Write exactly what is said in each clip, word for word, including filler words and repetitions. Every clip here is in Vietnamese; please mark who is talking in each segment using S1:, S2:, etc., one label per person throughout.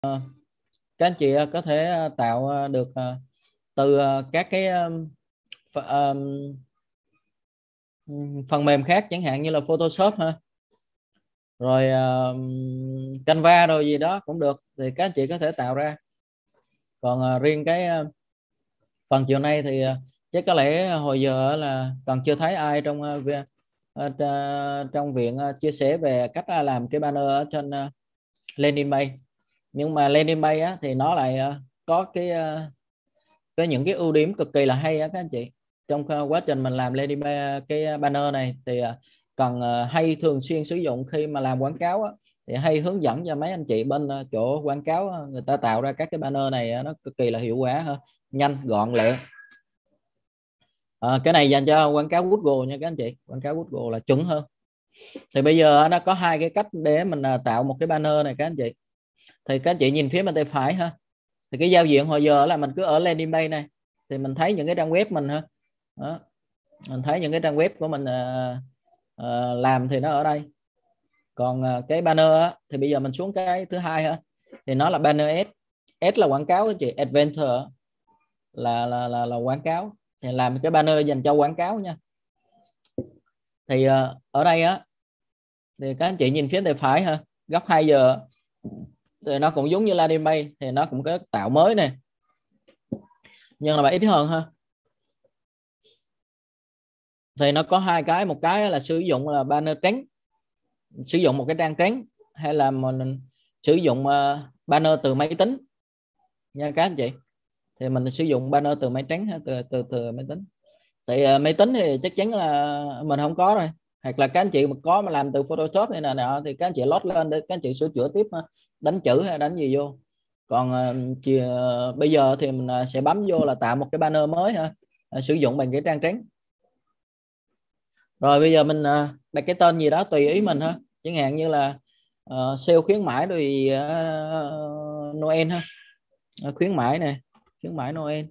S1: Các anh chị có thể tạo được từ các cái phần mềm khác, chẳng hạn như là Photoshop ha, rồi Canva rồi gì đó cũng được, thì các anh chị có thể tạo ra. Còn riêng cái phần chiều nay thì chắc có lẽ hồi giờ là còn chưa thấy ai trong trong viện chia sẻ về cách làm cái banner ở trên landing page. Nhưng mà landing page á, thì nó lại có cái cái những cái ưu điểm cực kỳ là hay á các anh chị. Trong quá trình mình làm landing page, cái banner này thì cần hay thường xuyên sử dụng khi mà làm quảng cáo á, thì hay hướng dẫn cho mấy anh chị bên chỗ quảng cáo, người ta tạo ra các cái banner này nó cực kỳ là hiệu quả ha, nhanh gọn lẹ. À, cái này dành cho quảng cáo Google nha các anh chị, quảng cáo Google là chuẩn hơn. Thì bây giờ nó có hai cái cách để mình tạo một cái banner này các anh chị. Thì các anh chị nhìn phía bên tay phải ha, thì cái giao diện hồi giờ là mình cứ ở landing page này thì mình thấy những cái trang web mình ha. Đó. Mình thấy những cái trang web của mình uh, uh, làm thì nó ở đây. Còn uh, cái banner á, thì bây giờ mình xuống cái thứ hai ha, thì nó là banner S. S là quảng cáo anh chị, adventure là là là là quảng cáo, thì làm cái banner dành cho quảng cáo nha. Thì uh, ở đây á, thì các anh chị nhìn phía tay phải ha, góc hai giờ thì nó cũng giống như landing page, thì nó cũng có tạo mới này, nhưng là ít hơn ha. Thì nó có hai cái, một cái là sử dụng là banner trắng, sử dụng một cái trang trắng, hay là mình sử dụng uh, banner từ máy tính nha các anh chị. Thì mình sử dụng banner từ máy trắng từ từ từ máy tính. Thì uh, máy tính thì chắc chắn là mình không có rồi, hoặc là các anh chị mà có mà làm từ Photoshop này nè nọ thì các anh chị load lên để các anh chị sửa chữa tiếp, đánh chữ hay đánh gì vô. Còn uh, chị, uh, bây giờ thì mình uh, sẽ bấm vô là tạo một cái banner mới ha, uh, sử dụng bằng cái trang trắng. Rồi bây giờ mình uh, đặt cái tên gì đó tùy ý mình ha, chẳng hạn như là uh, sale khuyến mãi rồi uh, Noel ha, uh, khuyến mãi này, khuyến mãi Noel.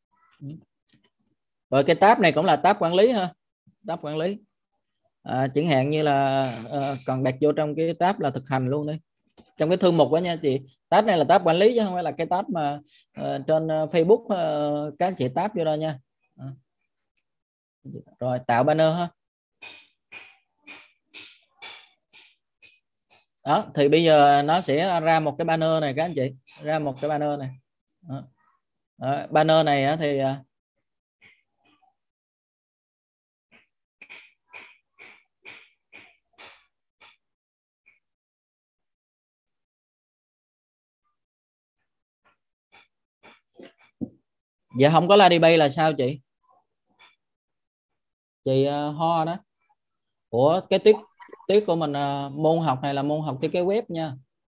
S1: Rồi cái tab này cũng là tab quản lý ha, tab quản lý. À, chẳng hạn như là uh, còn đặt vô trong cái tab là thực hành luôn đi, trong cái thư mục đó nha chị. Tab này là tab quản lý chứ không phải là cái tab mà uh, trên uh, Facebook uh, các chị tab vô đó nha. À. Rồi tạo banner ha. Đó thì bây giờ nó sẽ ra một cái banner này các anh chị, ra một cái banner này. Đó. Đó, banner này thì dạ không có landing page là sao chị? Chị uh, Ho đó. Ủa cái tiết tiết của mình uh, môn học này là môn học thiết kế web nha.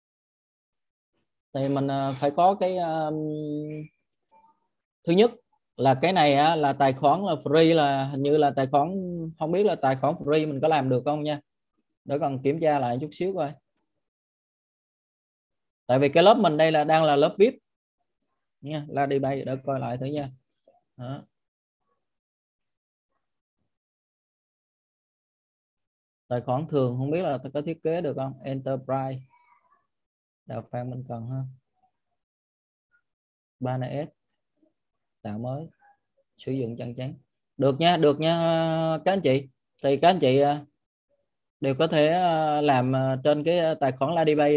S1: Thì mình uh, phải có cái uh, thứ nhất là cái này á, là tài khoản là free, là hình như là tài khoản, không biết là tài khoản free mình có làm được không nha, để còn kiểm tra lại chút xíu coi. Tại vì cái lớp mình đây là đang là lớp vê i pê nha, là đi bay để coi lại thử nha. Đó. Tài khoản thường không biết là có thiết kế được không. Enterprise đào Phan mình cần ha, banner S tạo mới, sử dụng chân chắn được nha, được nha các anh chị. Thì các anh chị đều có thể làm trên cái tài khoản Ladybay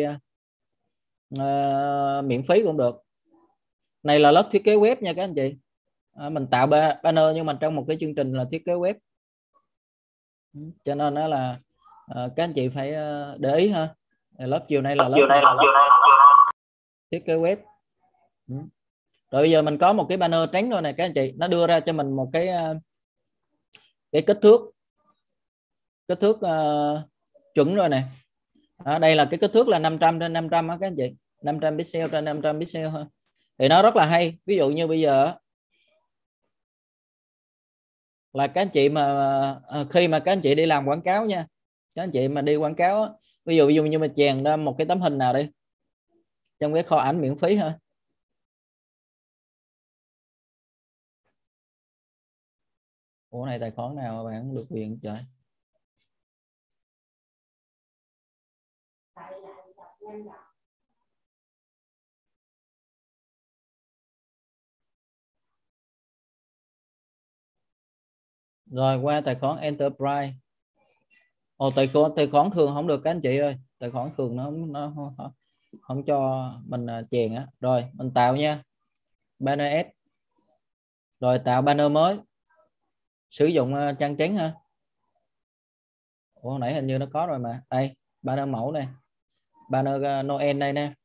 S1: uh, miễn phí cũng được. Này là lớp thiết kế web nha các anh chị. À, mình tạo banner nhưng mà trong một cái chương trình là thiết kế web, cho nên đó là uh, các anh chị phải uh, để ý ha. Lớp chiều nay là lớp, chiều nay là lớp thiết kế web. Rồi bây giờ mình có một cái banner trắng rồi này các anh chị, nó đưa ra cho mình một cái uh, cái kích thước kích thước uh, chuẩn rồi này. À, đây là cái kích thước là năm trăm trên năm trăm á các anh chị, năm trăm pixel trên năm trăm pixel ha. Thì nó rất là hay. Ví dụ như bây giờ là các anh chị mà khi mà các anh chị đi làm quảng cáo nha, các anh chị mà đi quảng cáo, ví dụ ví dụ như mà chèn ra một cái tấm hình nào đi trong cái kho ảnh miễn phí ha. Ủa này tài khoản nào mà bạn không được quyền trời. Rồi qua tài khoản Enterprise. Ồ, tài khoản tài khoản thường không được các anh chị ơi, tài khoản thường nó nó không, không cho mình chèn á. Rồi mình tạo nha, banner S, rồi tạo banner mới, sử dụng trang trắng ha. Ủa nãy hình như nó có rồi mà. Đây banner mẫu này, banner Noel đây nè,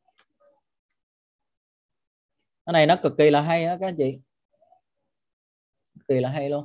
S1: cái này nó cực kỳ là hay á các anh chị, cực kỳ là hay luôn.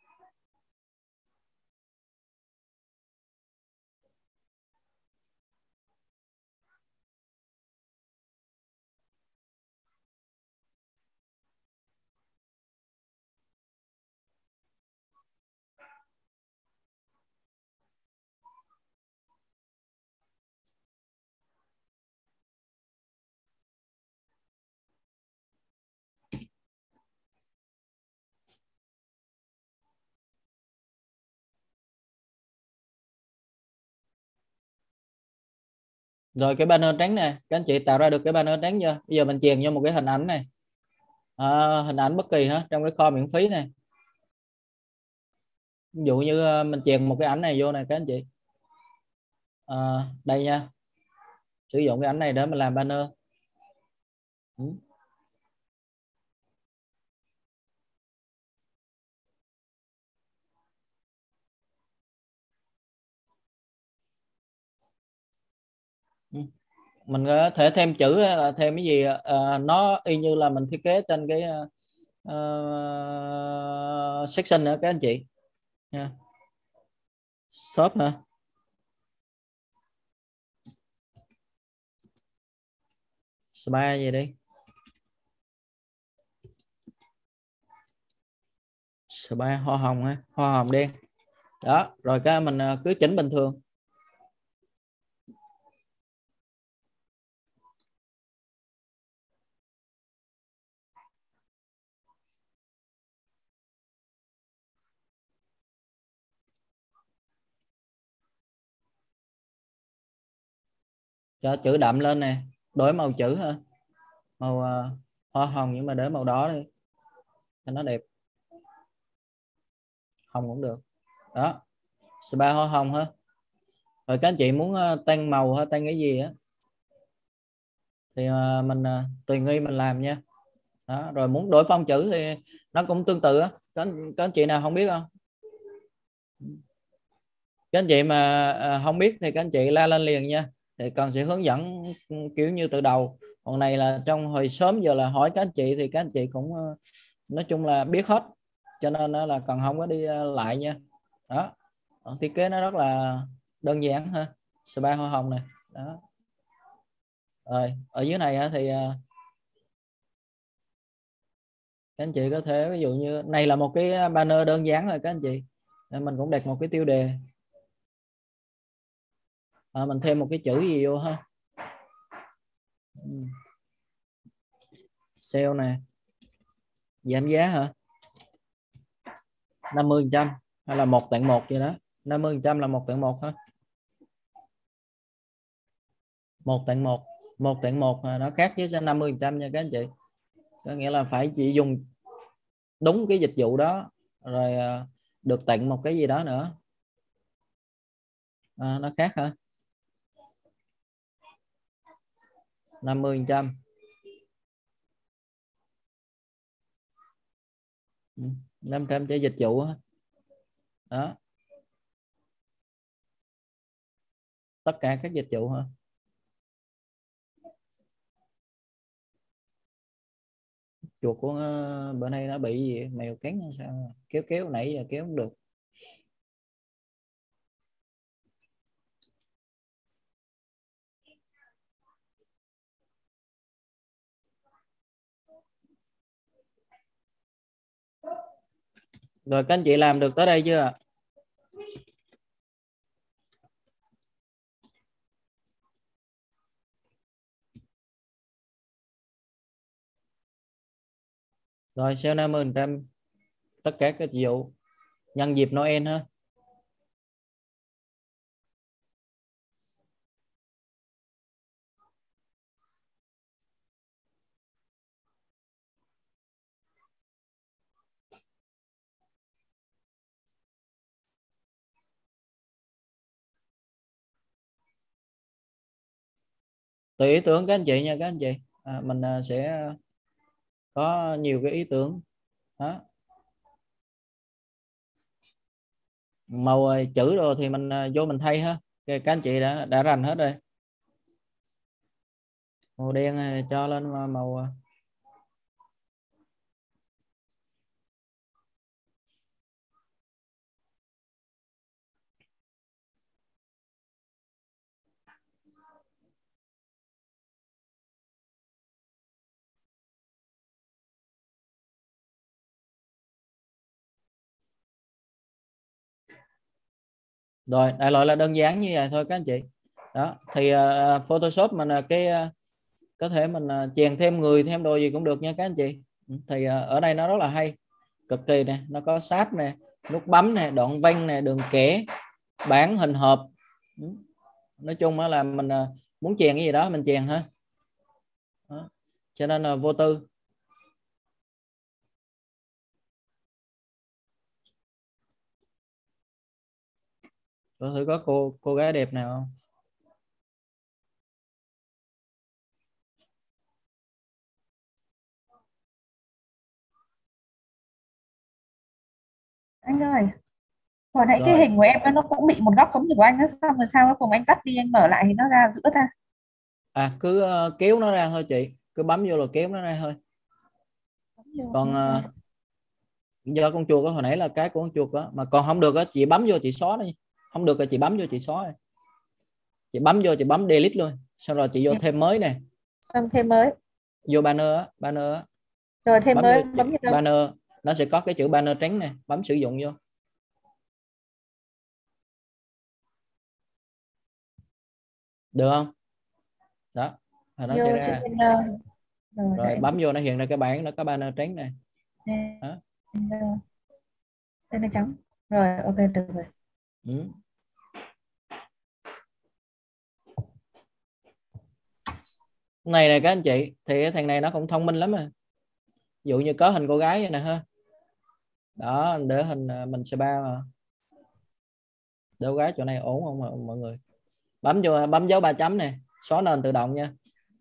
S1: Rồi cái banner trắng nè, các anh chị tạo ra được cái banner trắng chưa? Bây giờ mình chèn vô một cái hình ảnh này, à, hình ảnh bất kỳ hả, trong cái kho miễn phí này. Ví dụ như ờ, mình chèn một cái ảnh này vô này các anh chị, à, đây nha, sử dụng cái ảnh này để mình làm banner. Ừ. Ừ. Mình có thể thêm chữ hay là thêm cái gì, à, nó y như là mình thiết kế trên cái uh, section nữa các anh chị nha. Shop hả, spa gì đi, spa hoa hồng ha, hoa hồng đen đó. Rồi cái mình ờ, cứ chỉnh bình thường. Cho chữ đậm lên nè, đổi màu chữ ha, màu uh, hoa hồng nhưng mà để màu đỏ đi cho nó đẹp, hồng cũng được đó, spa hoa hồng ha. Rồi các anh chị muốn uh, tăng màu hay tăng cái gì á thì uh, mình uh, tùy nghi mình làm nha đó. Rồi muốn đổi phông chữ thì nó cũng tương tự á, các, các anh chị nào không biết không, các anh chị mà uh, không biết thì các anh chị la lên liền nha, thì cần sẽ hướng dẫn kiểu như từ đầu. Còn này là trong hồi sớm giờ là hỏi các anh chị thì các anh chị cũng uh, nói chung là biết hết, cho nên là cần không có đi lại nha đó. Thiết kế nó rất là đơn giản ha, spa hoa hồng này đó. Rồi ở dưới này thì các anh chị có thể ví dụ như này là một cái banner đơn giản thôi các anh chị, nên mình cũng đặt một cái tiêu đề, à, mình thêm một cái chữ gì vô ha. Sale nè, giảm giá hả, năm mươi phần trăm hay là một tặng một gì đó, năm mươi phần trăm là một tặng một ha, một tặng một, một tặng một nó khác với năm mươi phần trăm nha các anh chị, có nghĩa là phải chỉ dùng đúng cái dịch vụ đó rồi được tặng một cái gì đó nữa, à, nó khác hả, năm mươi phần trăm, năm trăm cho dịch vụ đó, tất cả các dịch vụ hả. Chuột của uh, bữa nay nó bị gì mèo cắn sao, kéo kéo nãy giờ kéo không được. Rồi các anh chị làm được tới đây chưa? Rồi sale năm mươi phần trăm tất cả các dịch vụ nhân dịp Noel ha. tùy ý tưởng các anh chị nha các anh chị. À, mình sẽ có nhiều cái ý tưởng đó. Màu chữ rồi thì mình vô mình thay ha. Các anh chị đã đã rành hết rồi. Màu đen cho lên màu rồi. Đại loại là đơn giản như vậy thôi các anh chị. Đó thì uh, Photoshop mình uh, cái uh, có thể mình uh, chèn thêm người thêm đồ gì cũng được nha các anh chị. Thì uh, ở đây nó rất là hay, cực kỳ nè, nó có sát nè, nút bấm nè, đoạn văn nè, đường kẻ, bảng hình hộp. Nói chung là mình uh, muốn chèn cái gì đó mình chèn ha. Đó. Cho nên uh, vô tư. Có thử có cô cô gái đẹp nào không?
S2: Anh ơi, hồi nãy cái
S1: Rồi.
S2: hình của em nó cũng bị một góc giống như của anh, nó xong rồi sao cuối cùng anh tắt đi anh mở lại thì nó ra giữa ta.
S1: À cứ uh, kéo nó ra thôi chị, cứ bấm vô là kéo nó ra thôi. Còn uh, do con chuột đó, hồi nãy là cái của con chuột đó, mà còn không được đó, chị bấm vô chị xóa đi. Không được là chị bấm vô chị xóa đi. Chị bấm vô chị bấm delete luôn, sau rồi chị vô thêm mới nè.
S2: Xong thêm mới.
S1: Vô banner á, banner á.
S2: Rồi thêm
S1: Bấm vô
S2: mới
S1: chị,
S2: bấm gì đâu.
S1: banner nó sẽ có cái chữ banner trắng nè, bấm sử dụng vô. Được không? Đó rồi nó sẽ
S2: Vô chữ
S1: ra.
S2: banner. Rồi,
S1: Rồi
S2: để em
S1: bấm vô nó hiện ra cái bảng, nó có banner trắng nè. Đó.
S2: Đây là trắng. Rồi ok được rồi.
S1: Ừ. Này này các anh chị, thì cái thằng này nó cũng thông minh lắm à. Ví dụ như có hình cô gái vậy nè ha. Đó, để hình mình sẽ ba mà. Để cô gái chỗ này ổn không mà, mọi người? Bấm vô, bấm dấu ba chấm nè, xóa nền tự động nha.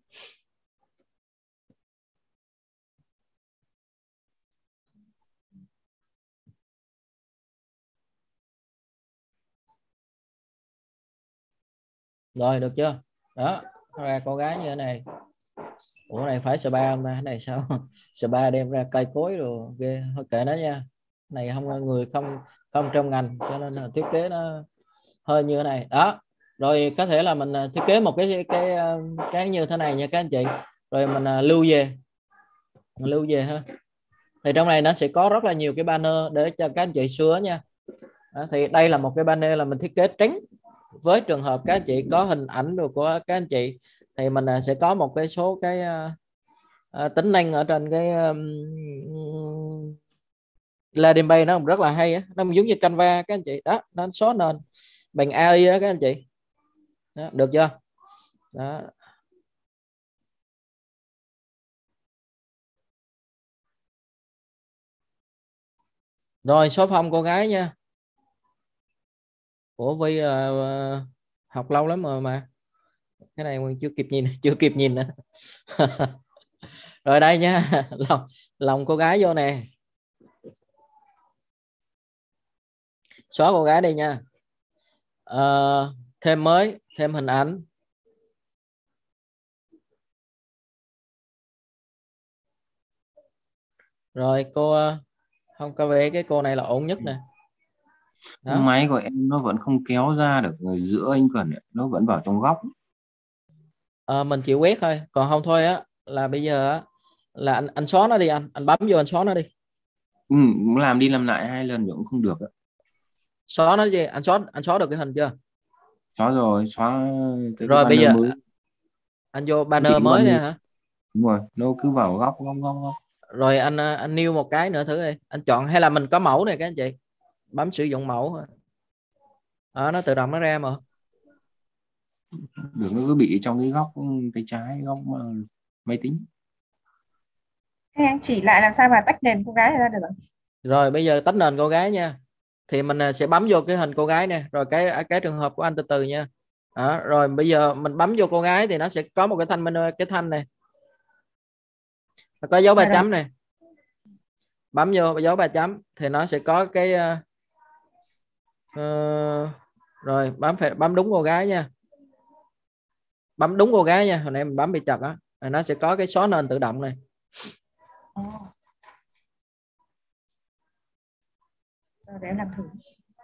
S1: Rồi được chưa? Đó ra cô gái như thế này. Ủa này phải spa không ta? Cái này sao spa đem ra cây cối rồi ghê. Thôi kệ nó nha, này không, người không không trong ngành cho nên là thiết kế nó hơi như thế này đó. Rồi có thể là mình thiết kế một cái cái cái như thế này nha các anh chị. Rồi mình lưu về mình lưu về ha. Thì trong này nó sẽ có rất là nhiều cái banner để cho các anh chị sửa nha. Đó, thì đây là một cái banner là mình thiết kế tránh với trường hợp các anh chị có hình ảnh được của các anh chị, thì mình sẽ có một cái số cái uh, tính năng ở trên cái um, landing page nó rất là hay á, nó giống như Canva các anh chị. Đó nó xóa nền bằng a i á các anh chị. Đó, được chưa? Đó. Rồi số phong cô gái nha. Của Vi uh, học lâu lắm rồi mà cái này chưa kịp nhìn chưa kịp nhìn nữa. Rồi đây nha, lòng lòng cô gái vô nè, xóa cô gái đây nha. Ờ, thêm mới, thêm hình ảnh. Rồi cô không có vẻ cái cô này là ổn nhất nè.
S3: Đó. Máy của em nó vẫn không kéo ra được giữa anh Cần, nó vẫn vào trong góc.
S1: À, mình chỉ quét thôi, còn không thôi á là bây giờ á là anh anh xóa nó đi, anh anh bấm vô anh xóa nó đi.
S3: Ừ, làm đi làm lại hai lần cũng không được đó.
S1: Xóa nó gì? Anh xóa anh xóa được cái hình chưa?
S3: Xóa rồi, xóa cái
S1: rồi bây giờ
S3: mới.
S1: Anh vô banner mới nè hả?
S3: Đúng rồi, nó cứ vào góc góc góc góc.
S1: Rồi anh anh new một cái nữa thử đi, anh chọn hay là mình có mẫu này các anh chị, bấm sử dụng mẫu đó, nó tự động nó ra mà.
S3: Được, nó cứ bị trong cái góc tay trái góc máy tính.
S2: Thế anh chỉ lại làm sao mà tách nền cô gái ra được.
S1: Rồi bây giờ tách nền cô gái nha, thì mình sẽ bấm vô cái hình cô gái nè, rồi cái cái trường hợp của anh từ từ nha. Đó, rồi bây giờ mình bấm vô cô gái thì nó sẽ có một cái thanh menu, cái thanh này nó có dấu ba
S2: Dạ rồi.
S1: chấm này, bấm vô dấu ba chấm thì nó sẽ có cái uh, uh, rồi bấm phải bấm đúng cô gái nha, bấm đúng cô gái nha, hồi nãy mình bấm bị chật á, nó sẽ có cái xóa nền tự động này.
S2: Ồ. Rồi để em làm thử.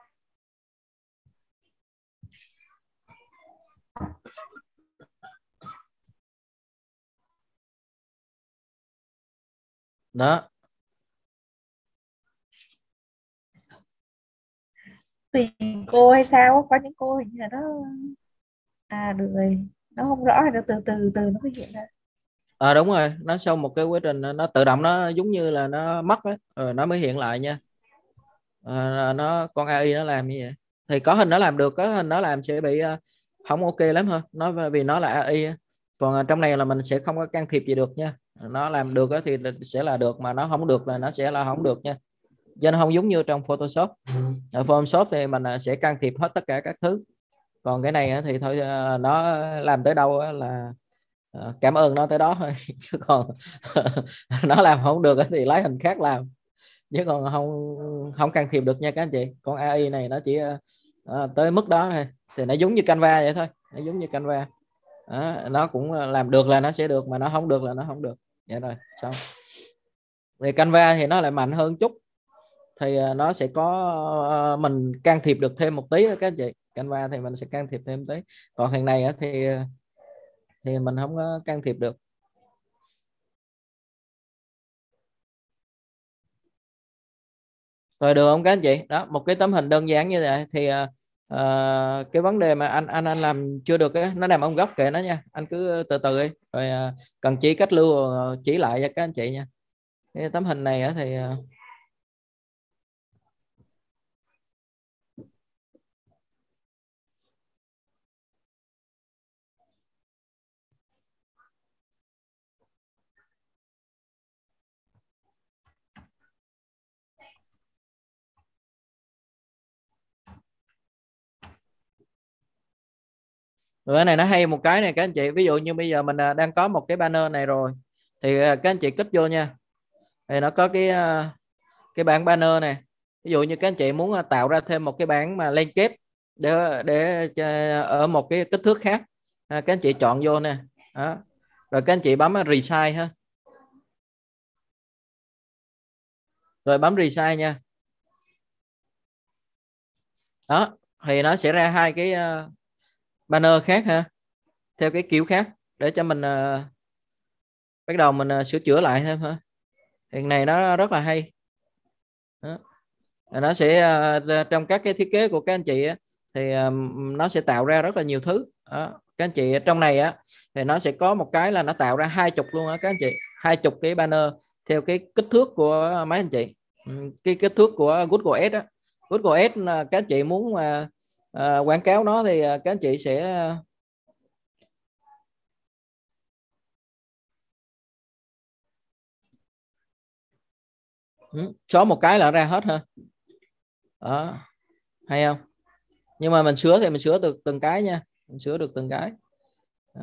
S1: Đó,
S2: Tùy cô hay sao, có những cô hình như là nó à được rồi, nó không rõ thì nó từ từ từ nó mới hiện ra.
S1: à, đúng rồi, nó sau một cái quá trình nó tự động, nó giống như là nó mất ấy, rồi nó mới hiện lại nha. À, nó con a i nó làm như vậy thì có hình nó làm được, có hình nó làm sẽ bị uh, không ok lắm thôi, nó vì nó là a i, còn uh, trong này là mình sẽ không có can thiệp gì được nha, nó làm được thì sẽ là được, mà nó không được là nó sẽ là không được nha, cho nên không giống như trong Photoshop. Ở Photoshop thì mình uh, sẽ can thiệp hết tất cả các thứ, còn cái này uh, thì thôi, uh, nó làm tới đâu uh, là uh, cảm ơn nó tới đó thôi chứ còn nó làm không được uh, thì lấy hình khác làm, chứ còn không không can thiệp được nha các anh chị. Con a i này nó chỉ uh, tới mức đó thôi, thì nó giống như Canva vậy thôi, nó giống như Canva đó, nó cũng làm được là nó sẽ được, mà nó không được là nó không được. Vậy rồi xong. Về Canva thì nó lại mạnh hơn chút, thì uh, nó sẽ có uh, mình can thiệp được thêm một tí đó các anh chị. Canva thì mình sẽ can thiệp thêm tí, còn thằng này uh, thì thì mình không có can thiệp được. Rồi được không các anh chị? Đó, một cái tấm hình đơn giản như vậy thì uh, cái vấn đề mà anh anh anh làm chưa được ấy, nó nằm ở góc kệ nó nha, anh cứ từ từ đi, rồi uh, cần chỉ cách lưu uh, chỉ lại cho các anh chị nha. Cái tấm hình này thì uh, rồi cái này nó hay một cái này các anh chị, ví dụ như bây giờ mình uh, đang có một cái banner này rồi, thì uh, các anh chị kích vô nha, thì nó có cái uh, cái bảng banner này. Ví dụ như các anh chị muốn uh, tạo ra thêm một cái bảng mà liên kết để để uh, ở một cái kích thước khác, uh, các anh chị chọn vô nè. Đó. Rồi các anh chị bấm resize ha, rồi bấm resize nha. Đó thì nó sẽ ra hai cái uh, banner khác ha, theo cái kiểu khác, để cho mình uh, bắt đầu mình uh, sửa chữa lại thêm ha. Hiện này nó rất là hay. Đó. Nó sẽ uh, trong các cái thiết kế của các anh chị á, thì um, nó sẽ tạo ra rất là nhiều thứ. Đó. Các anh chị trong này á thì nó sẽ có một cái là nó tạo ra hai chục luôn á các anh chị, hai chục cái banner theo cái kích thước của mấy anh chị. Cái kích thước của Google Ads á, Google Ads là các anh chị muốn mà uh, quảng cáo nó thì uh, các anh chị sẽ uh, xóa một cái là ra hết ha. Đó, hay không? Nhưng mà mình sửa thì mình sửa được từng cái nha, mình sửa được từng cái. Đó.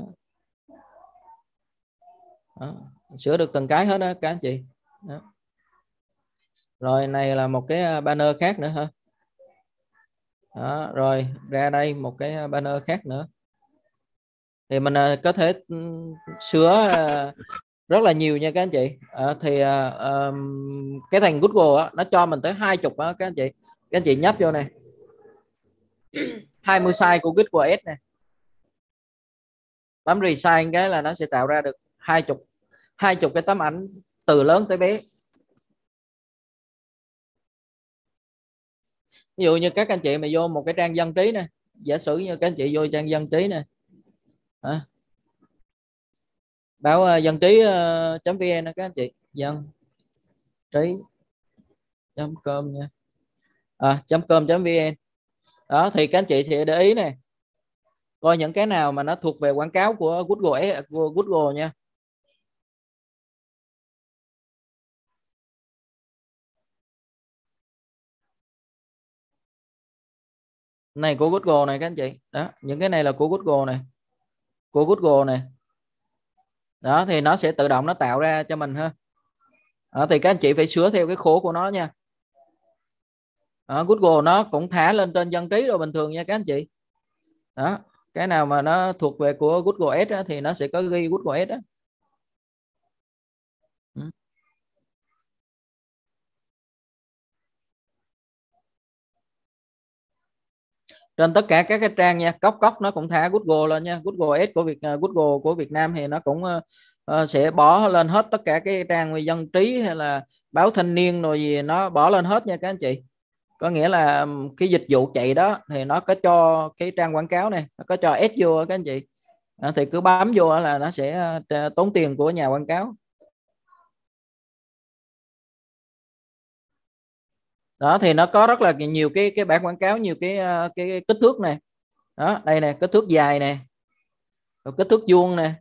S1: Đó. Sửa được từng cái hết đó các anh chị. Đó. Rồi này là một cái banner khác nữa ha. Đó. Rồi ra đây một cái banner khác nữa, thì mình có thể sửa rất là nhiều nha các anh chị. À, thì um, cái thành Google á, nó cho mình tới hai chục đó các anh chị. Các anh chị nhấp vô này, hai mươi size của Google Ads này, bấm resize cái là nó sẽ tạo ra được hai chục hai chục cái tấm ảnh từ lớn tới bé. Ví dụ như các anh chị mà vô một cái trang dân trí nè, giả sử như các anh chị vô trang dân trí nè, à, báo uh, dân trí uh, vn các anh chị, dân trí com nha, à, com vn. Đó thì các anh chị sẽ để ý này, coi những cái nào mà nó thuộc về quảng cáo của Google của Google nha. Này của Google này các anh chị. Đó, những cái này là của Google này. Của Google này. Đó thì nó sẽ tự động nó tạo ra cho mình ha. Đó, thì các anh chị phải sửa theo cái khổ của nó nha. Đó, Google nó cũng thả lên tên dân trí rồi bình thường nha các anh chị. Đó, cái nào mà nó thuộc về của Google Ads á, thì nó sẽ có ghi Google Ads á. Ừ. Trên tất cả các cái trang nha, cốc cốc nó cũng thả Google lên nha. Google Ads của Việt Google của Việt Nam thì nó cũng uh, sẽ bỏ lên hết tất cả cái trang về dân trí hay là báo Thanh Niên rồi gì nó bỏ lên hết nha các anh chị. Có nghĩa là cái dịch vụ chạy đó thì nó có cho cái trang quảng cáo này, nó có cho ads vô các anh chị. Đó, thì cứ bấm vô là nó sẽ tốn tiền của nhà quảng cáo. Đó thì nó có rất là nhiều cái cái bảng quảng cáo, nhiều cái cái, cái kích thước này. Đó, đây nè, kích thước dài nè, rồi kích thước vuông nè.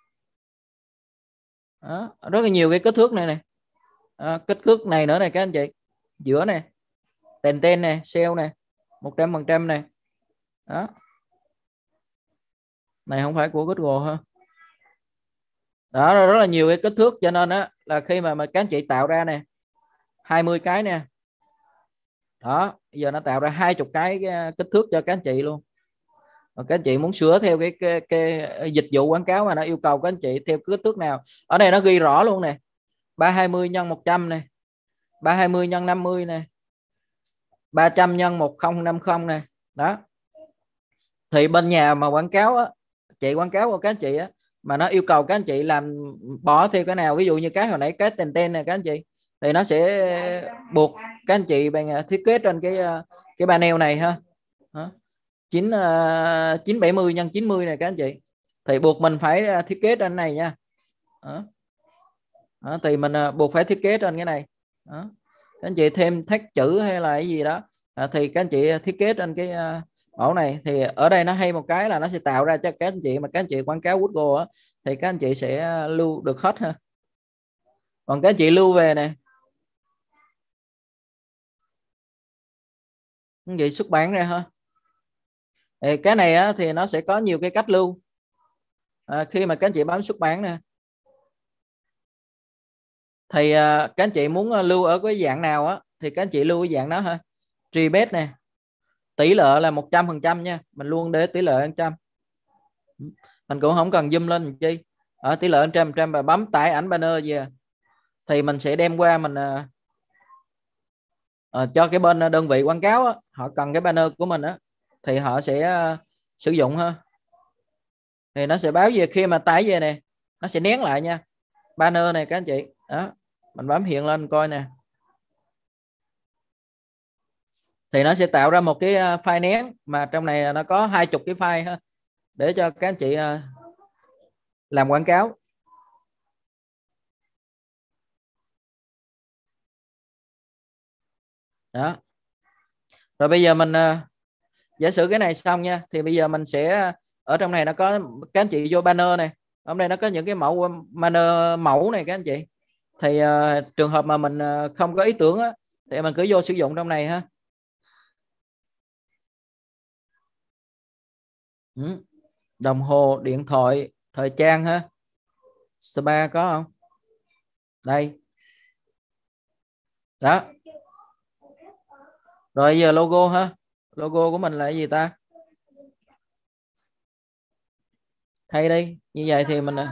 S1: Đó, rất là nhiều cái kích thước này nè. Đó, kích thước này nữa này các anh chị. Giữa nè, ten ten nè, sale nè, một trăm phần trăm nè. Đó. Này không phải của Google ha. Đó, rất là nhiều cái kích thước, cho nên á là khi mà mà các anh chị tạo ra nè hai mươi cái nè. Đó, giờ nó tạo ra hai mươi cái, cái kích thước cho các anh chị luôn. Và các anh chị muốn sửa theo cái, cái, cái dịch vụ quảng cáo mà nó yêu cầu các anh chị theo kích thước nào. Ở đây nó ghi rõ luôn nè. ba trăm hai mươi nhân một trăm nè, ba trăm hai mươi nhân năm mươi nè, ba trăm nhân một nghìn năm mươi nè. Đó. Thì bên nhà mà quảng cáo á, chị quảng cáo của các anh chị á, mà nó yêu cầu các anh chị làm bỏ theo cái nào, ví dụ như cái hồi nãy cái ten ten này các anh chị, thì nó sẽ buộc các anh chị bằng thiết kế trên cái cái panel này ha. Đó. chín chín bảy mươi nhân chín mươi này các anh chị, thì buộc mình phải thiết kế trên này nha. Đó. Đó, thì mình buộc phải thiết kế trên cái này. Đó. Các anh chị thêm thắt chữ hay là cái gì đó à, thì các anh chị thiết kế trên cái uh, mẫu này. Thì ở đây nó hay một cái là nó sẽ tạo ra cho các anh chị mà các anh chị quảng cáo Google á, thì các anh chị sẽ lưu được hết ha. Còn các anh chị lưu về này, các anh chị xuất bản ra ha. Thì cái này á, thì nó sẽ có nhiều cái cách lưu. À, khi mà các anh chị bấm xuất bản nè, thì à, các anh chị muốn lưu ở cái dạng nào á, thì các anh chị lưu cái dạng đó ha. Rebate nè, tỷ lệ là một trăm phần trăm nha, mình luôn để tỷ lệ một trăm. Mình cũng không cần zoom lên làm chi. Ở tỷ lệ một trăm phần trăm và bấm tải ảnh banner gì à. Thì mình sẽ đem qua mình à, à, cho cái bên đơn vị quảng cáo á, họ cần cái banner của mình á, thì họ sẽ à, sử dụng ha. Thì nó sẽ báo về khi mà tải về nè, nó sẽ nén lại nha. Banner này các anh chị. Đó, mình bấm hiện lên coi nè. Thì nó sẽ tạo ra một cái file nén, mà trong này nó có hai chục cái file ha, để cho các anh chị làm quảng cáo. Đó. Rồi bây giờ mình giả sử cái này xong nha, thì bây giờ mình sẽ ở trong này nó có các anh chị vô banner này, hôm nay nó có những cái mẫu banner mẫu này các anh chị. Thì uh, trường hợp mà mình uh, không có ý tưởng á, thì mình cứ vô sử dụng trong này ha. Ừ. Đồng hồ, điện thoại, thời trang ha, spa có không? Đây. Đó. Rồi giờ logo ha, logo của mình là cái gì ta? Thay đi, như vậy thì mình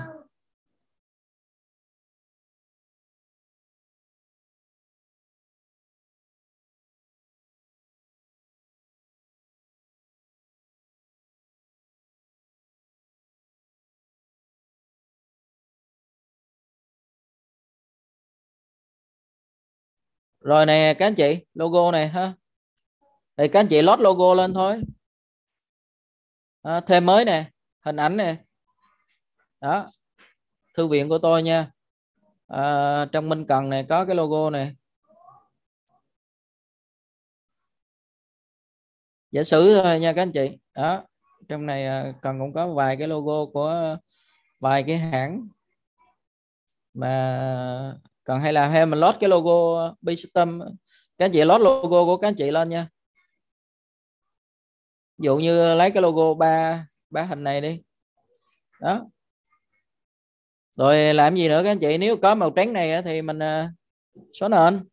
S1: rồi nè các anh chị, logo này ha. Thì các anh chị load logo lên thôi. À, thêm mới nè, hình ảnh nè. Đó, thư viện của tôi nha. À, trong Minh Cần này có cái logo này. Giả sử thôi nha các anh chị. Đó, trong này cần cũng có vài cái logo của vài cái hãng mà cần hay làm, hay mình load cái logo B-System, các anh chị load logo của các anh chị lên nha. Ví dụ như lấy cái logo ba ba hình này đi đó. Rồi làm gì nữa các anh chị, nếu có màu trắng này thì mình xóa nền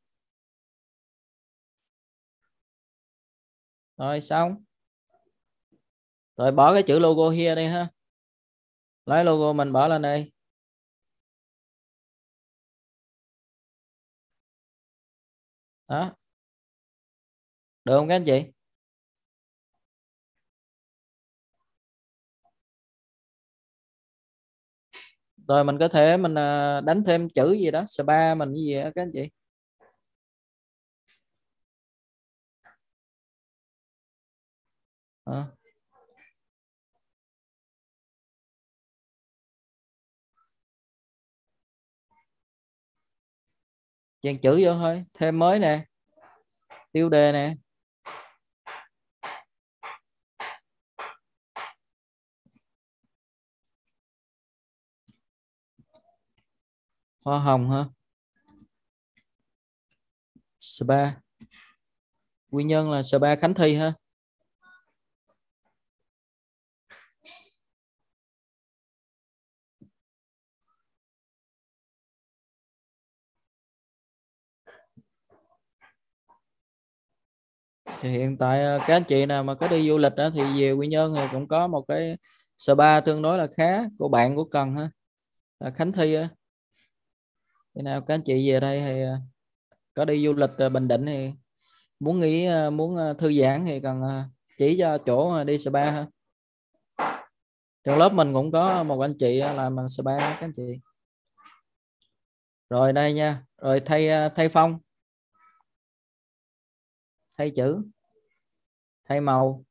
S1: rồi xong. Rồi bỏ cái chữ logo here đi ha, lấy logo mình bỏ lên đây đó, được không các anh chị? Rồi mình có thể mình đánh thêm chữ gì đó spa mình cái gì đó các anh chị. À. Chèn chữ vô thôi, thêm mới nè, tiêu đề nè, hoa hồng hả, spa nguyên nhân là spa Khánh Thi ha. Thì hiện tại các anh chị nào mà có đi du lịch đó, thì về Quy Nhơn thì cũng có một cái spa tương đối là khá của bạn của Cần ha, là Khánh Thi á. Khi nào các anh chị về đây thì có đi du lịch Bình Định thì muốn nghỉ muốn thư giãn thì cần chỉ cho chỗ đi spa ha. Trong lớp mình cũng có một anh chị làm bằng spa các anh chị. Rồi đây nha, rồi thay thay phong, thay chữ, thay màu,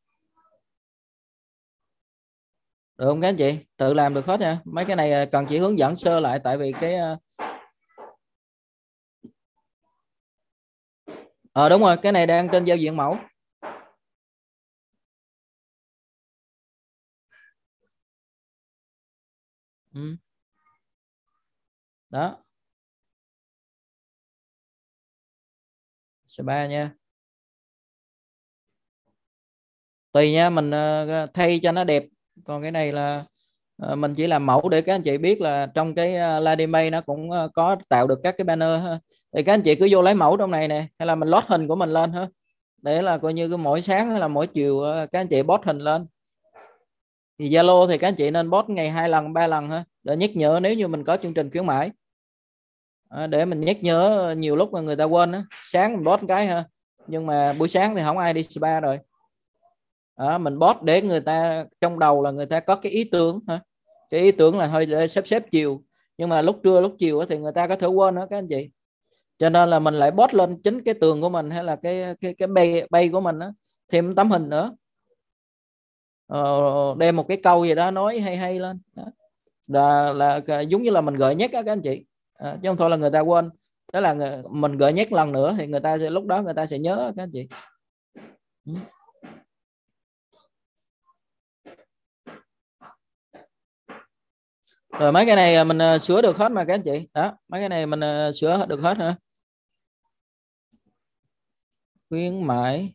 S1: được không các anh chị? Tự làm được hết nha. Mấy cái này cần chỉ hướng dẫn sơ lại, tại vì cái ờ đúng rồi, cái này đang trên giao diện mẫu. Ừ. Đó, spa nha, tùy nha, mình thay cho nó đẹp. Còn cái này là mình chỉ làm mẫu để các anh chị biết là trong cái Landing nó cũng có tạo được các cái banner ha. Thì các anh chị cứ vô lấy mẫu trong này nè, hay là mình load hình của mình lên ha, để là coi như cái mỗi sáng hay là mỗi chiều các anh chị post hình lên. Thì Zalo thì các anh chị nên post ngày hai lần ba lần ha, để nhắc nhở nếu như mình có chương trình khuyến mãi, à, để mình nhắc nhớ. Nhiều lúc mà người ta quên á, sáng mình post cái ha, nhưng mà buổi sáng thì không ai đi spa rồi. À, mình post để người ta trong đầu là người ta có cái ý tưởng ha, cái ý tưởng là hơi để sắp xếp chiều, nhưng mà lúc trưa lúc chiều thì người ta có thể quên đó các anh chị. Cho nên là mình lại post lên chính cái tường của mình hay là cái cái cái bay bay của mình đó, thêm tấm hình nữa, ờ, đem một cái câu gì đó nói hay hay lên đó. Là, là giống như là mình gợi nhắc đó các anh chị, à, chứ không thôi là người ta quên. Đó là người, mình gợi nhắc lần nữa thì người ta sẽ lúc đó người ta sẽ nhớ các anh chị. Ừ. Rồi mấy cái này mình uh, sửa được hết mà các anh chị đó, mấy cái này mình uh, sửa được hết hả. Khuyến mãi,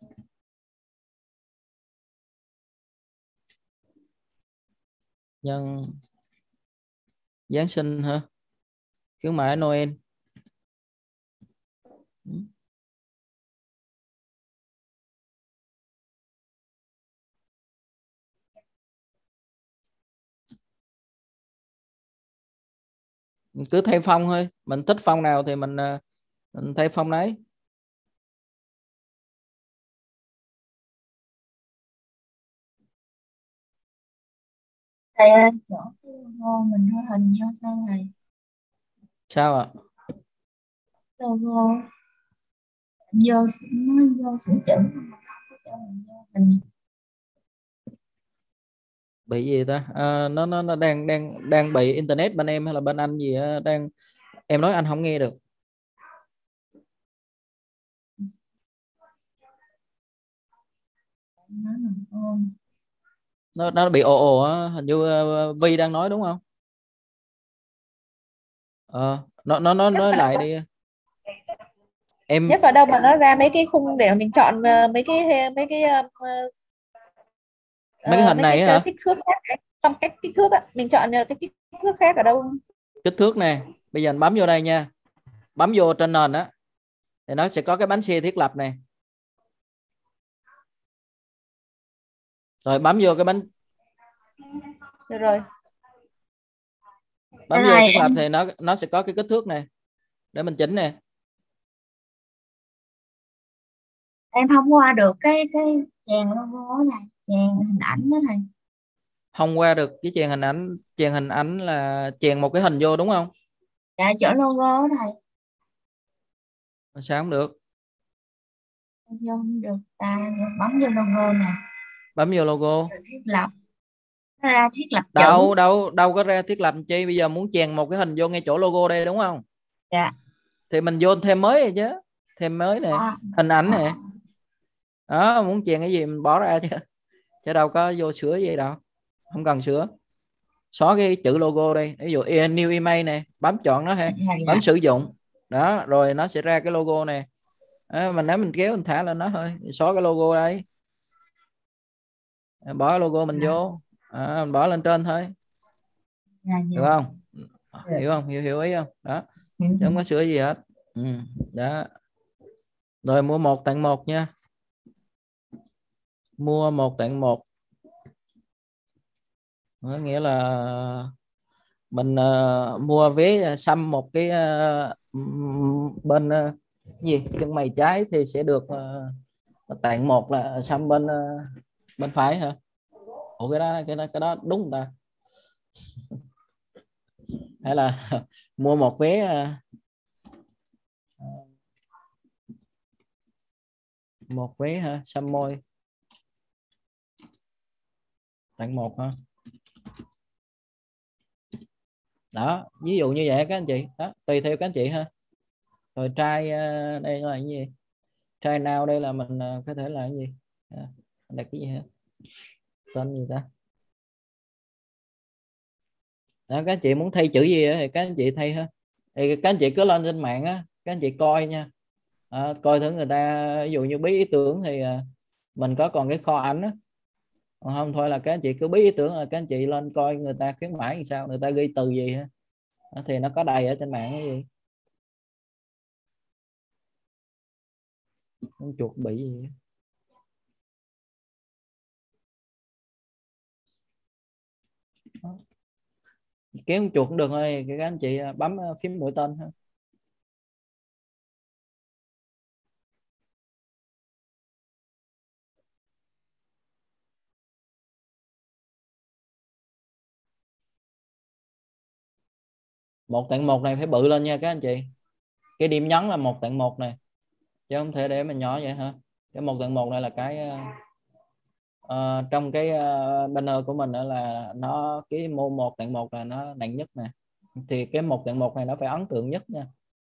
S1: nhân Giáng sinh hả, khuyến mãi Noel. Ừ. Mình cứ thay phong thôi, mình thích phong nào thì mình, uh, mình thay phong đấy.
S2: Thầy ơi, chỗ cái logo mình đưa hình vô sao thầy?
S1: Sao ạ?
S2: Logo vô nó vô sửa chữ mà không có cho mình vô hình.
S1: Bị gì ta? À, nó nó nó đang đang đang bị internet bên em hay là bên anh gì á, đang em nói anh không nghe được. Nó nó bị ồ ồ á, hình như uh, Vi đang nói đúng không? Ờ, nó nó nó nói lại đi em.
S2: Nhấp vào đâu mà nó ra mấy cái khung để mình chọn uh, mấy cái mấy cái uh,
S1: Mấy cái
S2: Ờ,
S1: hình
S2: mấy cái
S1: này
S2: cái
S1: hả?
S2: kích thước khác ấy. Trong cách kích thước á, mình chọn ờ, cái kích thước khác ở đâu?
S1: Kích thước nè, bây giờ anh bấm vô đây nha, bấm vô trên nền á thì nó sẽ có cái bánh xe thiết lập này, rồi bấm vô cái bánh,
S2: Được rồi.
S1: bấm vô
S4: Thầy
S1: thiết lập
S4: em
S1: thì nó nó sẽ có cái kích thước này để mình chỉnh nè.
S4: em không qua được cái cái chèn logo đó thầy, chèn hình ảnh đó thầy.
S1: Không qua được cái chèn hình ảnh. Chèn hình ảnh là chèn một cái hình vô đúng không?
S4: Dạ chỗ logo đó thầy.
S1: Sao không được?
S4: Không được ta, bấm vô logo nè,
S1: Bấm vô logo.
S4: rồi thiết lập, nó ra thiết lập chữ.
S1: đâu đâu đâu có ra thiết lập chi, bây giờ muốn chèn một cái hình vô ngay chỗ logo đây đúng không?
S4: Dạ.
S1: Thì mình vô thêm mới rồi chứ, thêm mới nè,
S4: À,
S1: hình ảnh
S4: à,
S1: nè. Đó, muốn chèn cái gì mình bỏ ra chứ chứ đâu có vô sửa gì đâu, không cần sửa. Xóa cái chữ logo đây, ví dụ new email này, bấm chọn nó ha,
S4: dạ, dạ.
S1: bấm sử dụng đó, rồi nó sẽ ra cái logo này. Đó, mình nếu mình kéo mình thả lên nó thôi, xóa cái logo đây, bỏ cái logo mình
S4: Dạ.
S1: vô, à, mình bỏ lên trên thôi,
S4: Dạ, dạ.
S1: được không?
S4: Dạ.
S1: Hiểu không? Hiểu hiểu ý không? Đó,
S4: Dạ.
S1: chứ không có sửa gì hết. Ừ. Đó, rồi mua một tặng một nha, mua một tặng một, có nghĩa là mình uh, mua vé xăm một cái uh, bên uh, gì chân mày trái thì sẽ được uh, tặng một là xăm bên uh, bên phải hả? Ủa cái đó cái đó cái đó đúng ta? Hay là mua một vé uh, một vé hả, xăm môi tặng một hả? Đó, ví dụ như vậy các anh chị, đó tùy theo các anh chị ha. Rồi try uh, đây là cái gì? Try now đây là mình uh, có thể là cái gì? À, đặt cái gì hả? Tên gì ta? Đó, các anh chị muốn thay chữ gì thì các anh chị thay ha. Thì các anh chị cứ lên trên mạng á, các anh chị coi nha, à, coi thử người ta ví dụ như bí ý tưởng thì à, mình có còn cái kho ảnh á, còn không thôi là các anh chị cứ bí ý tưởng là các anh chị lên coi người ta khuyến mãi làm sao, người ta ghi từ gì ha. Đó, thì nó có đầy ở trên mạng cái gì. Con chuột bị gì đó. Kéo con chuột cũng được thôi, các anh chị bấm phím mũi tên ha. Một tặng một này phải bự lên nha các anh chị, cái điểm nhấn là một tặng một này, chứ không thể để mình nhỏ vậy hả. Cái một tặng một này là cái uh, trong cái uh, banner của mình đó là nó cái mô một tặng một là nó nặng nhất nè, thì cái một tặng một này nó phải ấn tượng nhất nha.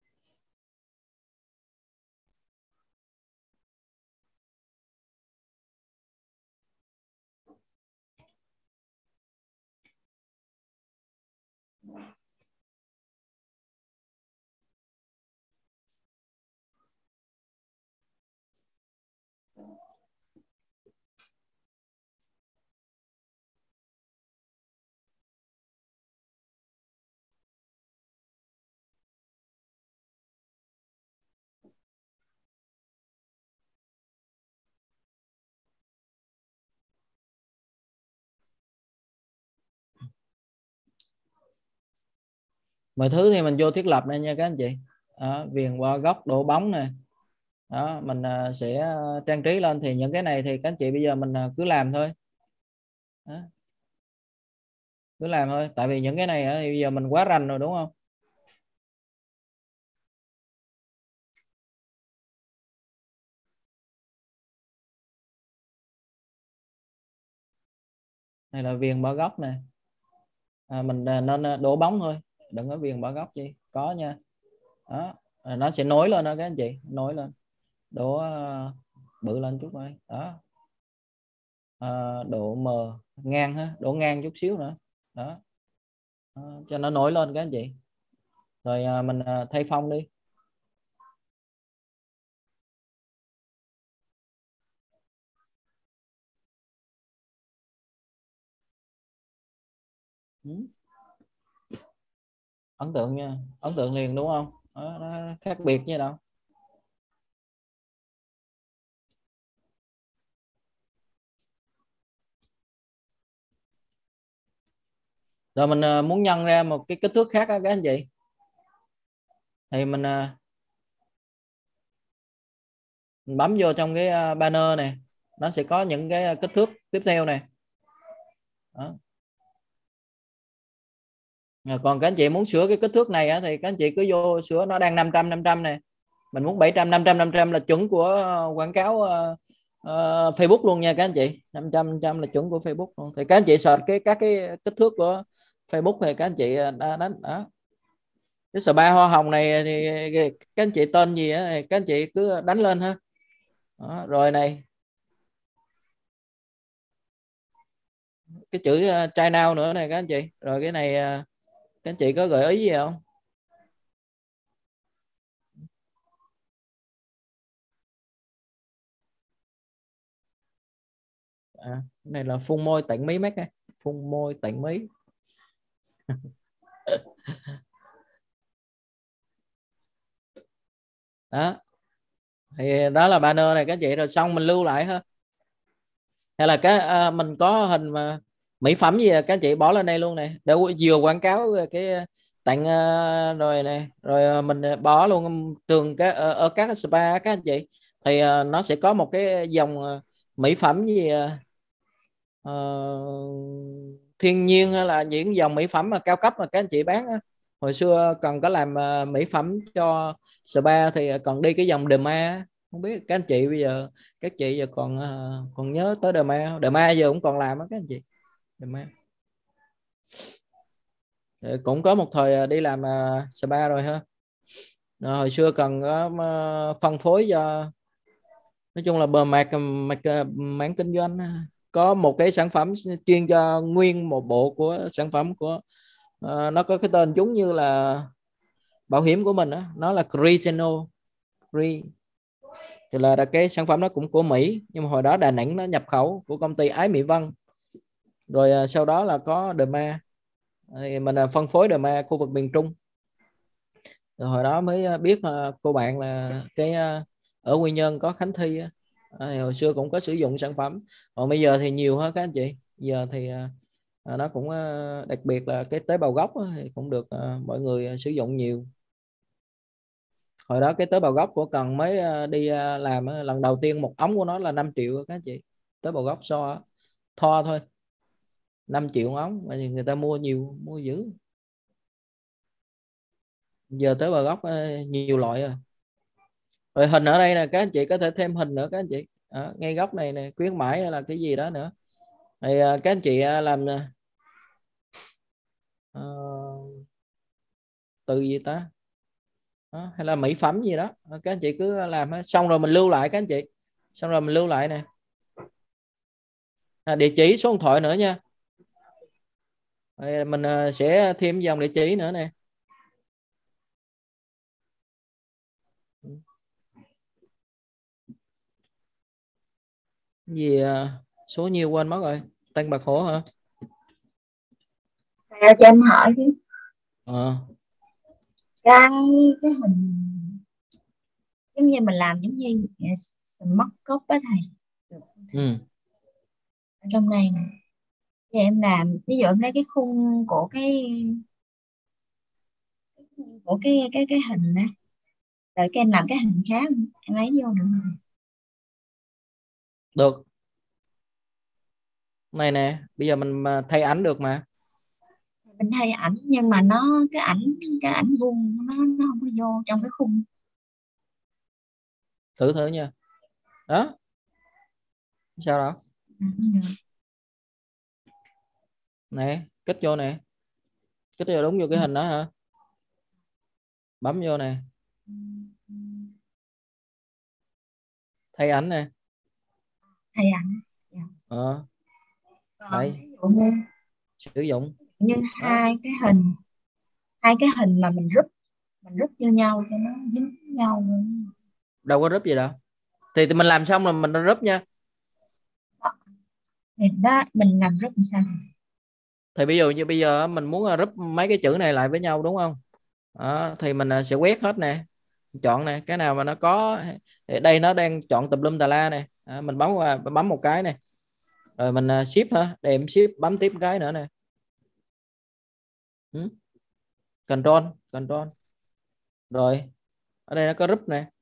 S1: Mọi thứ thì mình vô thiết lập đây nha các anh chị. Đó, viền qua góc độ bóng nè, đó mình uh, sẽ uh, trang trí lên, thì những cái này thì các anh chị bây giờ mình uh, cứ làm thôi. Đó. Cứ làm thôi, tại vì những cái này uh, thì bây giờ mình quá rành rồi đúng không? Này là viền bỏ góc nè, à, mình uh, nên đổ bóng thôi, đừng có viền bỏ góc gì có nha. Đó, à, nó sẽ nối lên đó các anh chị, nối lên, đổ uh, bự lên chút thôi đó, à, độ mờ ngang ha, đổ ngang chút xíu nữa đó, đó cho nó nổi lên các anh chị. Rồi à, mình à, thay phông đi. Ừ. Ấn tượng nha, ấn tượng liền đúng không? Đó, nó khác biệt như đâu. Rồi mình uh, muốn nhân ra một cái kích thước khác đó, các anh chị, thì mình, uh, mình bấm vô trong cái uh, banner này, nó sẽ có những cái kích thước tiếp theo này. Đó. Còn các anh chị muốn sửa cái kích thước này á, thì các anh chị cứ vô sửa, nó đang năm trăm năm trăm này, mình muốn bảy trăm năm trăm năm trăm là chuẩn của quảng cáo uh, uh, Facebook luôn nha các anh chị. năm trăm năm trăm là chuẩn của Facebook luôn. Thì các anh chị search cái các cái kích thước của Facebook thì các anh chị đã đánh đó. Cái spa hoa hồng này thì các anh chị tên gì á, các anh chị cứ đánh lên ha. Đó, rồi này cái chữ uh, try now nữa này các anh chị. Rồi cái này uh, các anh chị có gợi ý gì không? À, cái này là phun môi tẩy mí mắt, phun môi tẩy mí. Đó thì đó là banner này các chị. Rồi xong mình lưu lại ha, hay là cái à, mình có hình mà mỹ phẩm gì các chị bỏ lên đây luôn này để vừa quảng cáo cái tặng uh, rồi này, rồi mình bỏ luôn tường cái ở, ở các spa các anh chị, thì uh, nó sẽ có một cái dòng uh, mỹ phẩm gì uh, thiên nhiên, hay là những dòng mỹ phẩm mà cao cấp mà các anh chị bán. Hồi xưa còn có làm uh, mỹ phẩm cho spa thì còn đi cái dòng Derma. Không biết các anh chị bây giờ, các chị giờ còn uh, còn nhớ tới Derma. Derma giờ cũng còn làm đó các anh chị. Derma cũng có một thời đi làm uh, spa rồi ha. Rồi, hồi xưa còn có uh, phân phối cho, nói chung là bờ mạc mạc mảng kinh doanh, có một cái sản phẩm chuyên cho nguyên một bộ của sản phẩm của uh, nó có cái tên giống như là bảo hiểm của mình đó, nó là Criteno. Cri thì là cái sản phẩm đó cũng của Mỹ, nhưng mà hồi đó Đà Nẵng nó nhập khẩu của công ty Ái Mỹ Vân, rồi sau đó là có Derma, thì mình là phân phối Derma khu vực miền Trung. Rồi hồi đó mới biết cô bạn là cái ở Quy Nhơn có Khánh Thi, thì hồi xưa cũng có sử dụng sản phẩm. Còn bây giờ thì nhiều hơn các anh chị. Giờ thì nó cũng đặc biệt là cái tế bào gốc thì cũng được mọi người sử dụng nhiều. Hồi đó cái tế bào gốc của Cần mới đi làm lần đầu tiên, một ống của nó là năm triệu các anh chị. Tế bào gốc so tho thôi năm triệu ống, mà người ta mua nhiều, mua dữ. Giờ tế bào gốc nhiều loại rồi. Rồi hình ở đây là các anh chị có thể thêm hình nữa các anh chị. Đó, ngay góc này này, khuyến mãi hay là cái gì đó nữa thì các anh chị làm uh, từ gì ta. Đó, hay là mỹ phẩm gì đó các anh chị cứ làm, xong rồi mình lưu lại các anh chị, xong rồi mình lưu lại nè, à, địa chỉ số điện thoại nữa nha. Rồi mình sẽ thêm dòng địa chỉ nữa nè. Gì số nhiêu quên mất rồi, Tân Bạc Hổ hả?
S4: À, cho em hỏi chứ.
S1: Ờ.
S4: Cái cái hình giống như mình làm giống như smart code đó thầy.
S1: Ừ.
S4: Ở trong này nè, thì em làm ví dụ em lấy cái khung của cái của cái cái cái hình này, rồi cái em làm cái hình khác em lấy vô được không?
S1: Được. Này nè, bây giờ mình thay ảnh được mà.
S4: Mình thay ảnh nhưng mà nó cái ảnh cái ảnh vuông nó nó không có vô trong cái khung.
S1: Thử thử nha. Đó. Sao đâu?
S4: À,
S1: Nè, kích vô nè. Kích vô đúng vô cái hình đó hả? Bấm vô nè. Thay ảnh nè.
S4: thay ảnh.
S1: Ờ. Đây.
S4: Như,
S1: sử dụng
S4: như hai cái hình, hai cái hình mà mình rúp mình rúp vô nhau cho nó dính với nhau luôn.
S1: Đâu có rúp gì đâu. Thì, thì mình làm xong rồi mình rúp nha.
S4: Thì đó mình làm rúp làm sao?
S1: Thì ví dụ như bây giờ mình muốn group mấy cái chữ này lại với nhau đúng không? Đó, thì mình sẽ quét hết nè, chọn nè, cái nào mà nó có đây nó đang chọn tùm lum tà la này, à, mình bấm qua bấm một cái này, rồi mình ship hả, để em ship bấm tiếp cái nữa nè, ừ. Control Control rồi ở đây nó có group nè,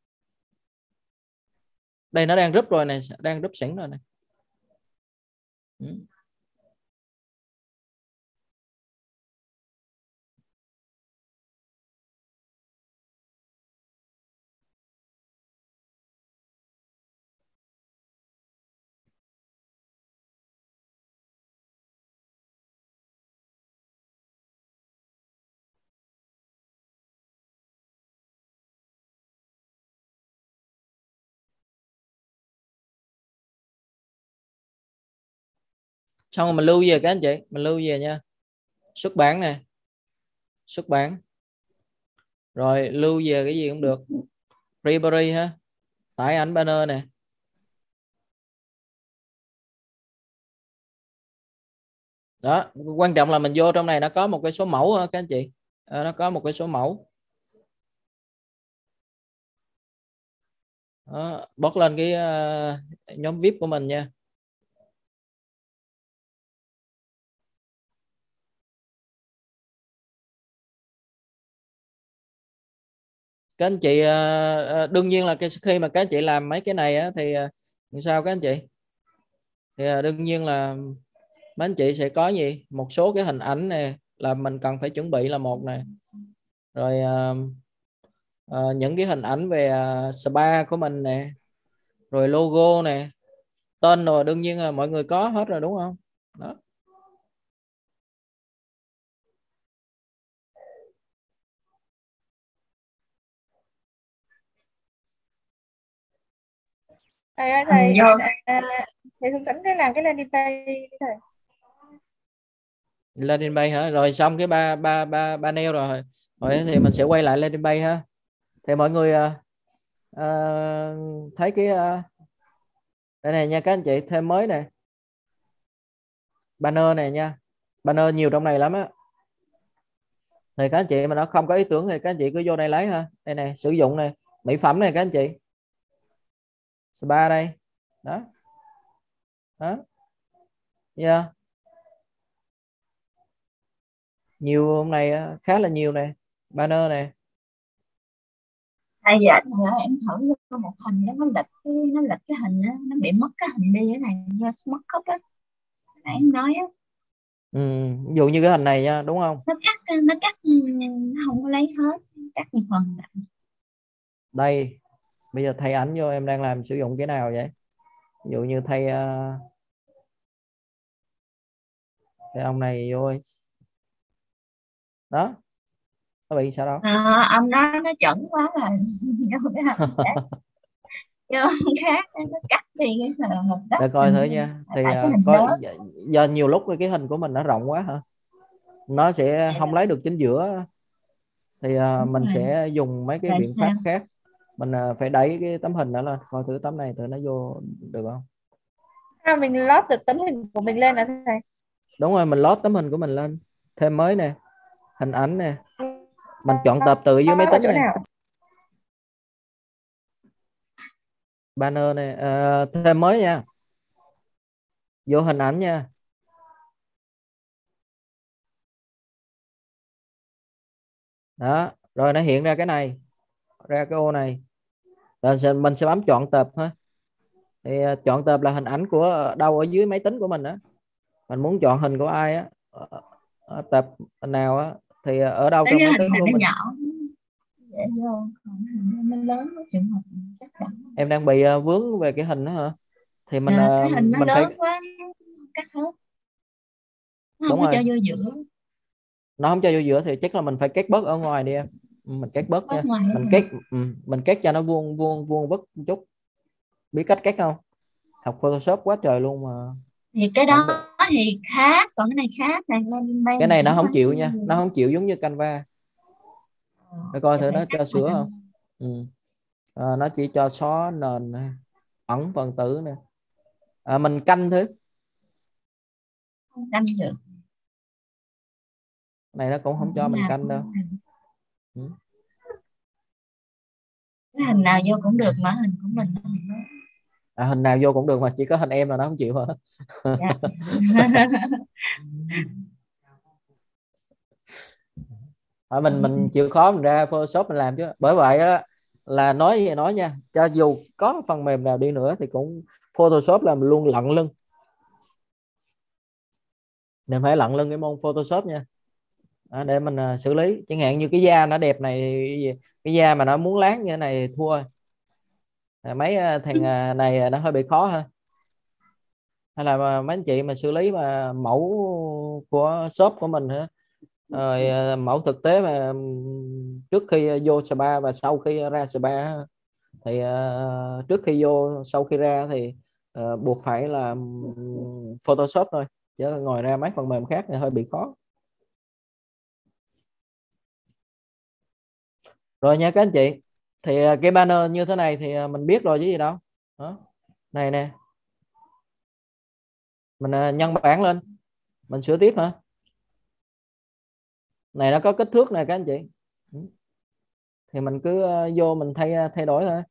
S1: đây nó đang group rồi này, đang group sẵn rồi này, ừ. Xong rồi mình lưu về các anh chị, mình lưu về nha, xuất bản nè, xuất bản rồi lưu về cái gì cũng được, library ha, tải ảnh banner nè, đó quan trọng là mình vô trong này nó có một cái số mẫu các anh chị, à, nó có một cái số mẫu đó, bot lên cái uh, nhóm vi ai pi của mình nha. Các anh chị uh, đương nhiên là cái khi mà các anh chị làm mấy cái này á, thì uh, sao các anh chị, thì uh, đương nhiên là mấy anh chị sẽ có gì một số cái hình ảnh này là mình cần phải chuẩn bị là một này, rồi uh, uh, những cái hình ảnh về uh, spa của mình nè, rồi logo nè, tên rồi đương nhiên là mọi người có hết rồi đúng không đó.
S2: Thầy ơi, thầy à, thầy hướng dẫn cái làm cái landing page đi thầy.
S1: Landing page hả, rồi xong cái ba ba ba ba neo rồi rồi thì mình sẽ quay lại landing page ha. Thì mọi người uh, uh, thấy cái uh, đây này nha các anh chị, thêm mới nè, banner này nha, banner nhiều trong này lắm á, thì các anh chị mà nó không có ý tưởng thì các anh chị cứ vô đây lấy ha. Đây này, sử dụng này, mỹ phẩm này các anh chị, spa đây đó đó, yeah. Nhiều hôm nay khá là nhiều này, banner này.
S4: Bây giờ thầy ơi, em thử vô một hình đó, nó lệch cái nó lệch cái hình đó, nó bị mất cái hình đi, cái này do smart copy đó nãy em nói á.
S1: Ừ, ví dụ như cái hình này nha đúng không,
S4: Nó cắt nó cắt nó không có lấy hết, cắt một phần.
S1: đây bây giờ thay ảnh vô, em đang làm sử dụng cái nào vậy, ví dụ như thay uh, cái ông này vô đó, nó bị sao đâu.
S4: À, ông đó nó chuẩn quá rồi. Vô khác nó cắt đi cái hình đất.
S1: Để coi thử nha, thì uh, coi do nhiều lúc cái hình của mình nó rộng quá hả, nó sẽ không lấy được chính giữa, thì uh, mình rồi. Sẽ dùng mấy cái Tại biện sao? pháp khác, mình uh, phải đẩy cái tấm hình đó lên, coi thử tấm này thử nó vô được không.
S2: Sao mình lót được tấm hình của mình lên là thầy?
S1: Đúng rồi, mình lót tấm hình của mình lên, thêm mới nè, hình ảnh nè, mình chọn tập tự dưới máy tính này, banner này, uh, thêm mới nha, vô hình ảnh nha, đó rồi nó hiện ra cái này, ra cái ô này, rồi mình sẽ bấm chọn tập ha, thì chọn tập là hình ảnh của đâu ở dưới máy tính của mình đó, mình muốn chọn hình của ai á, tập nào á thì ở đâu trong máy tính của mình.
S4: Nhỏ để vô, nó lớn trường hợp chắc chắn.
S1: Em đang bị vướng về cái hình đó hả, thì mình
S4: à, cái hình nó
S1: mình
S4: lớn
S1: phải
S4: quá cắt hết, nó
S1: đúng
S4: không có
S1: rồi,
S4: cho vô giữa,
S1: nó không cho vô giữa thì chắc là mình phải cắt bớt ở ngoài đi em, mình cắt bớt nha, mình cắt ừ, mình cắt cho nó vuông vuông vuông vức một chút, biết cách cắt không, học Photoshop quá trời luôn mà.
S4: Thì cái đó không... thì khác, còn cái này khác này, lên
S1: cái này nó không chịu nha, nó không chịu giống như Canva. Để coi thử nó cho sửa không. Ừ. À, nó chỉ cho xóa nền ẩn phần tử nè, à, mình canh thứ
S4: không canh được.
S1: này nó cũng không cho mình canh đâu. Ừ.
S4: Cái hình nào vô cũng được mà hình của mình.
S1: À, hình nào vô cũng được mà chỉ có hình em là nó không chịu hả?
S4: Dạ.
S1: À, mình mình chịu khó mình ra Photoshop mình làm chứ. Bởi vậy đó, là nói gì nói nha, cho dù có phần mềm nào đi nữa thì cũng Photoshop là mình luôn lận lưng. Mình phải lận lưng cái môn Photoshop nha. À, để mình uh, xử lý. Chẳng hạn như cái da nó đẹp này, cái da mà nó muốn láng như thế này thua. À, mấy uh, thằng uh, này nó hơi bị khó ha. Hay là mấy anh chị mà xử lý mà mẫu của shop của mình hả? Rồi mẫu thực tế mà trước khi vô spa và sau khi ra spa thì uh, trước khi vô sau khi ra thì uh, buộc phải là Photoshop thôi, chứ ngồi ra mấy phần mềm khác thì hơi bị khó. Rồi nha các anh chị, thì cái banner như thế này thì mình biết rồi chứ gì đâu. Đó. Này nè, mình uh, nhân bản lên, mình sửa tiếp hả? Này nó có kích thước này các anh chị, thì mình cứ uh, vô mình thay thay đổi thôi.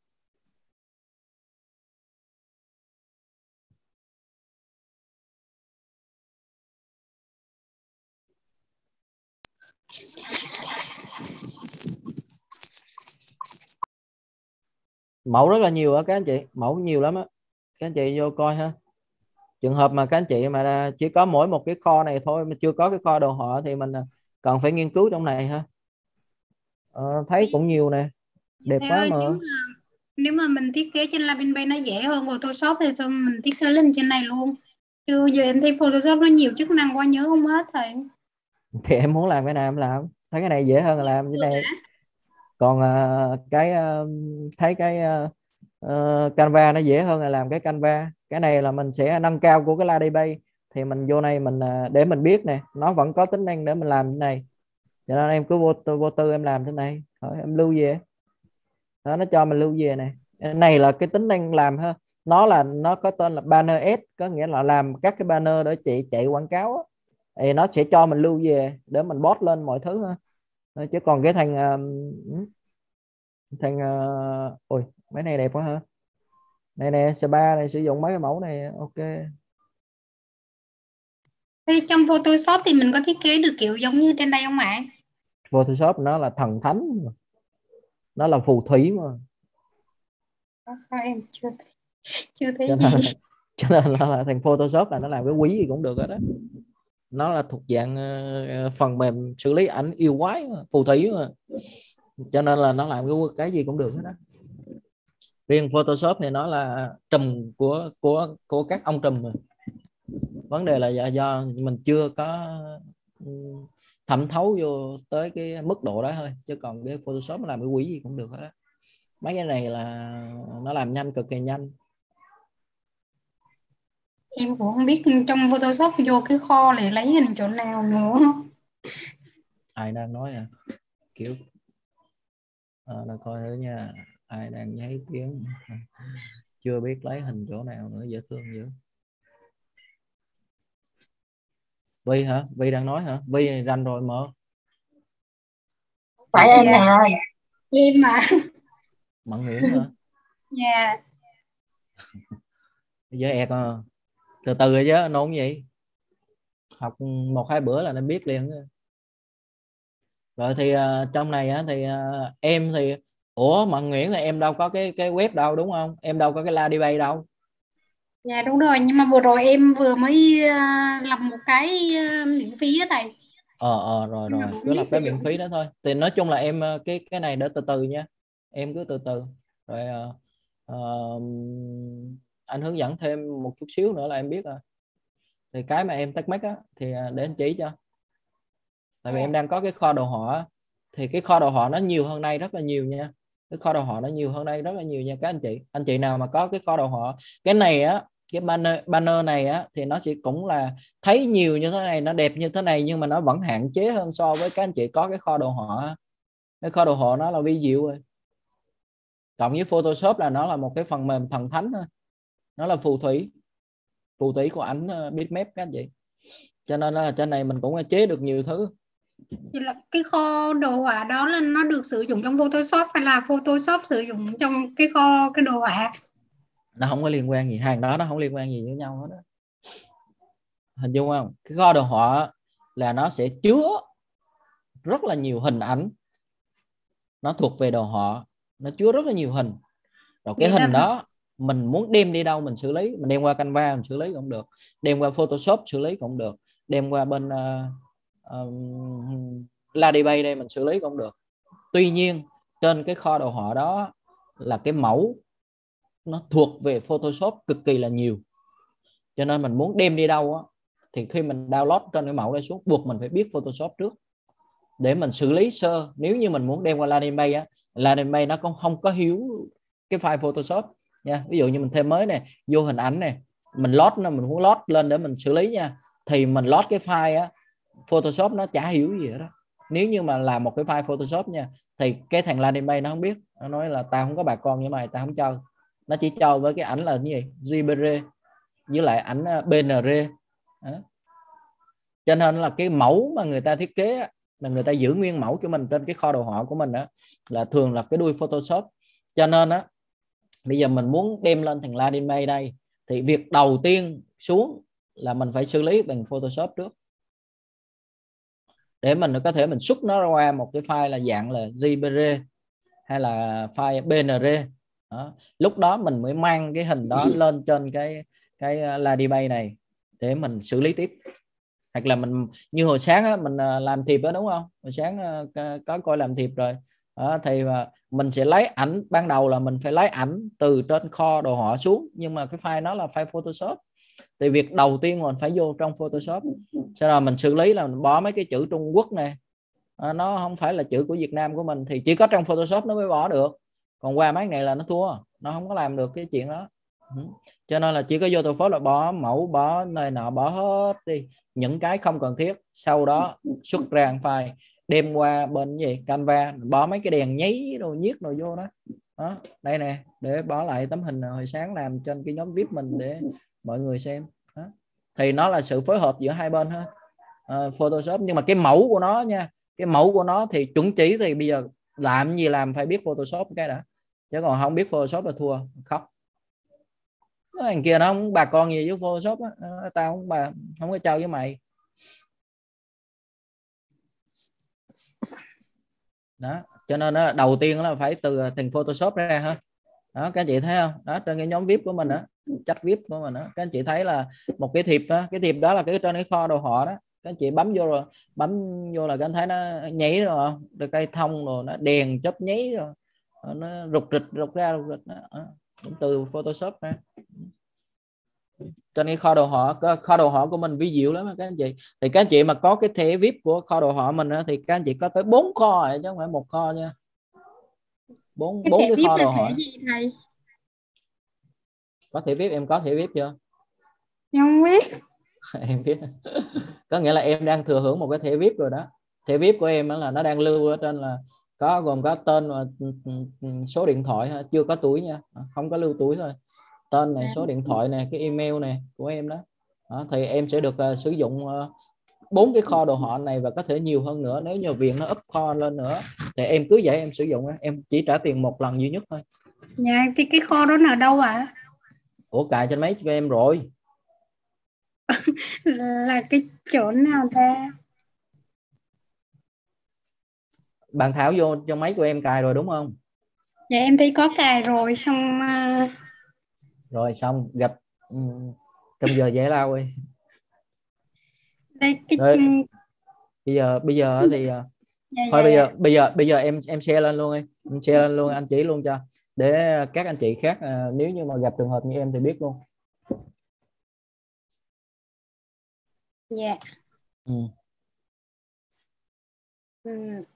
S1: Mẫu rất là nhiều á các anh chị, mẫu nhiều lắm á, các anh chị vô coi ha. Trường hợp mà các anh chị mà chỉ có mỗi một cái kho này thôi mà chưa có cái kho đồ họa thì mình cần phải nghiên cứu trong này ha. Ờ, thấy cũng nhiều nè, đẹp
S5: Thế
S1: quá
S5: ơi,
S1: mà.
S5: nếu mà nếu mà mình thiết kế trên Lavinpay nó dễ hơn Photoshop thì sao mình thiết kế lên trên này luôn, chứ giờ em thấy Photoshop nó nhiều chức năng quá nhớ không hết thầy.
S1: Thì em muốn làm cái nào em làm, thấy cái này dễ hơn là làm cái này. Còn uh, cái uh, thấy cái uh, uh, Canva nó dễ hơn là làm cái Canva. Cái này là mình sẽ nâng cao của cái Lavinpay, thì mình vô này mình uh, để mình biết nè, nó vẫn có tính năng để mình làm cái này, cho nên em cứ vô tư, vô tư em làm thế này. Rồi em lưu về đó, nó cho mình lưu về này. Cái này là cái tính năng làm ha, nó là nó có tên là banner ads, có nghĩa là làm các cái banner để chị chạy quảng cáo á, thì nó sẽ cho mình lưu về để mình post lên mọi thứ ha. Chứ còn cái thằng thằng uh, ôi mấy này đẹp quá hả, này nè spa này sử dụng mấy cái mẫu này ok.
S5: Thế trong Photoshop thì mình có thiết kế được kiểu giống như trên đây không ạ?
S1: Photoshop nó là thần thánh, nó là phù thủy mà.
S5: Sao em chưa chưa thấy
S1: cho nên,
S5: gì.
S1: cho nên là, là thằng Photoshop là nó làm cái quý gì cũng được đó, đó. Nó là thuộc dạng uh, phần mềm xử lý ảnh yêu quái mà, phù thủy mà, cho nên là nó làm cái cái gì cũng được hết đó. Riêng Photoshop này nó là trùm của của của các ông trùm mà. Vấn đề là do, do mình chưa có thẩm thấu vô tới cái mức độ đó thôi, chứ còn cái Photoshop nó làm cái quỷ gì cũng được hết đó. Mấy cái này là nó làm nhanh, cực kỳ nhanh.
S5: Em cũng không biết trong Photoshop vô cái kho để lấy hình chỗ nào nữa.
S1: Ai đang nói à, kiểu à, là coi thử nha, ai đang nháy tiếng chưa biết lấy hình chỗ nào nữa, dễ thương dữ. Vi hả? Vi đang nói hả? Vi rành rồi mở.
S4: Phải em nè ơi.
S5: Em mà.
S1: Mận Nguyễn hả?
S5: Dạ. Yeah.
S1: Giờ ẹt à. Từ từ rồi chứ, nôn gì? Học một hai bữa là nên biết liền. Rồi thì uh, trong này á, thì uh, em thì ủa Mận Nguyễn thì em đâu có cái cái web đâu đúng không? Em đâu có cái Lavinpay đâu.
S5: Dạ đúng rồi, nhưng mà vừa rồi em vừa mới uh, làm một cái uh, miễn phí á thầy.
S1: Ờ ờ rồi rồi, cứ lập cái miễn phí đó thôi. Thì nói chung là em cái cái này để từ từ nha. Em cứ từ từ. Rồi uh, uh, anh hướng dẫn thêm một chút xíu nữa là em biết rồi. Thì cái mà em thắc mắc á thì để anh chỉ cho. Tại vì yeah. em đang có cái kho đồ họa, thì cái kho đồ họa nó nhiều hơn đây rất là nhiều nha. Cái kho đồ họa nó nhiều hơn đây rất là nhiều nha các anh chị. Anh chị nào mà có cái kho đồ họa, cái này á, cái banner banner này á thì nó sẽ cũng là thấy nhiều như thế này, nó đẹp như thế này, nhưng mà nó vẫn hạn chế hơn so với các anh chị có cái kho đồ họa. Cái kho đồ họa nó là vi diệu rồi. Cộng với Photoshop là nó là một cái phần mềm thần thánh thôi. Nó là phù thủy, phù thủy của ảnh bitmap các anh chị. Cho nên là trên này mình cũng chế được nhiều thứ.
S5: Vậy là cái kho đồ họa đó là nó được sử dụng trong Photoshop hay là Photoshop sử dụng trong cái kho cái đồ họa?
S1: Nó không có liên quan gì, hàng đó nó không liên quan gì với nhau hết đó. Hình dung không? Cái kho đồ họa là nó sẽ chứa rất là nhiều hình ảnh, nó thuộc về đồ họa, nó chứa rất là nhiều hình. Rồi cái
S5: Vậy
S1: hình
S5: là
S1: đó mình muốn đem đi đâu mình xử lý, mình đem qua Canva mình xử lý cũng được, đem qua Photoshop xử lý cũng được, đem qua bên uh, uh, Ladybase đây mình xử lý cũng được. Tuy nhiên trên cái kho đồ họa đó là cái mẫu nó thuộc về Photoshop cực kỳ là nhiều, cho nên mình muốn đem đi đâu á, thì khi mình download trên cái mẫu này xuống, buộc mình phải biết Photoshop trước để mình xử lý sơ. Nếu như mình muốn đem qua Ladybase á, Ladybase nó cũng không có hiếu cái file Photoshop nha. Ví dụ như mình thêm mới này, vô hình ảnh này, mình load nó, mình muốn load lên để mình xử lý nha, thì mình load cái file á, Photoshop nó chả hiểu gì đó. Nếu như mà làm một cái file Photoshop nha, thì cái thằng Ladybase nó không biết, nó nói là tao không có bà con như mày, tao không cho. Nó chỉ cho với cái ảnh là như vậy, giê pê giê với lại ảnh pê en giê đó. Cho nên là cái mẫu mà người ta thiết kế là người ta giữ nguyên mẫu cho mình trên cái kho đồ họa của mình đó, là thường là cái đuôi Photoshop. Cho nên á, bây giờ mình muốn đem lên thằng Ladybase đây, thì việc đầu tiên xuống là mình phải xử lý bằng Photoshop trước, để mình có thể mình xuất nó ra một cái file là dạng là giê pê giê hay là file pê en giê đó. Lúc đó mình mới mang cái hình đó lên trên cái cái Ladybase này để mình xử lý tiếp. Hoặc là mình như hồi sáng á, mình làm thiệp đó đúng không, hồi sáng có coi làm thiệp rồi đó, thì mình sẽ lấy ảnh, ban đầu là mình phải lấy ảnh từ trên kho đồ họa xuống, nhưng mà cái file nó là file Photoshop, thì việc đầu tiên mình phải vô trong Photoshop, sau đó mình xử lý là mình bỏ mấy cái chữ Trung Quốc này, à, nó không phải là chữ của Việt Nam của mình, thì chỉ có trong Photoshop nó mới bỏ được, còn qua mấy này là nó thua, nó không có làm được cái chuyện đó. Cho nên là chỉ có vô Photoshop là bỏ mẫu, bỏ nơi nọ, bỏ hết đi những cái không cần thiết, sau đó xuất ra file, đem qua bên gì Canva, bỏ mấy cái đèn nháy đồ nhiếc đồ vô đó. Đó đây nè, để bỏ lại tấm hình hồi sáng làm trên cái nhóm vê i pê mình để mọi người xem đó. Thì nó là sự phối hợp giữa hai bên ha, à, Photoshop. Nhưng mà cái mẫu của nó nha, cái mẫu của nó thì chuẩn chỉ, thì bây giờ làm gì làm phải biết Photoshop cái đã, chứ còn không biết Photoshop là thua khóc. Cái thằng kia nó không bà con gì với Photoshop á, tao không bà không có chơi với mày đó. Cho nên đó, đầu tiên là phải từ thằng Photoshop ra ha. Đó các anh chị thấy không, đó trên cái nhóm vê i pê của mình đó, chat vê i pê của mình đó, các anh chị thấy là một cái thiệp đó, cái thiệp đó là cái trên cái kho đồ họa đó, các anh chị bấm vô rồi, bấm vô là các anh thấy nó nhảy rồi, rồi cây thông rồi nó đèn chớp nháy rồi, nó rụt rịch rụt ra rụt rịch đó. Cũng từ Photoshop ra. Trên cái kho đồ họa, kho đồ họa của mình vi diệu lắm các anh chị. Thì các anh chị mà có cái thẻ vê i pê của kho đồ họa mình đó, thì các anh chị có tới bốn kho rồi, chứ không phải một kho nha, bốn
S5: cái
S1: bốn
S5: thẻ
S1: cái
S5: vê i pê
S1: kho
S5: là
S1: đồ
S5: thẻ
S1: họa.
S5: gì thầy?
S1: Có thẻ vê i pê, em có thẻ vê i pê chưa?
S5: Em không biết.
S1: Em biết. Có nghĩa là em đang thừa hưởng một cái thẻ vê i pê rồi đó. Thẻ vê i pê của em là nó đang lưu ở trên là có gồm có tên và số điện thoại, chưa có tuổi nha, không có lưu tuổi thôi. Tên này, số điện thoại này, cái email này của em đó, đó thì em sẽ được uh, sử dụng bốn uh, cái kho đồ họa này, và có thể nhiều hơn nữa. Nếu như viện nó up kho lên nữa thì em cứ vậy em sử dụng, em chỉ trả tiền một lần duy nhất thôi.
S5: Dạ, thì cái kho đó ở đâu ạ? À?
S1: Ủa cài trên máy cho em rồi.
S5: Là cái chỗ nào ta?
S1: Bạn Thảo vô trong máy của em cài rồi đúng không?
S5: Dạ em thấy có cài rồi, xong uh...
S1: rồi xong gặp um, trong giờ giải lao đi.
S5: Đây, cái...
S1: Rồi, bây giờ bây giờ thì dạ, thôi dạ, bây giờ dạ. bây giờ bây giờ em em share lên luôn đi, em share lên luôn, anh chỉ luôn cho để các anh chị khác à, nếu như mà gặp trường hợp như em thì biết luôn.
S5: Dạ.
S1: Ừ.
S5: Ừ.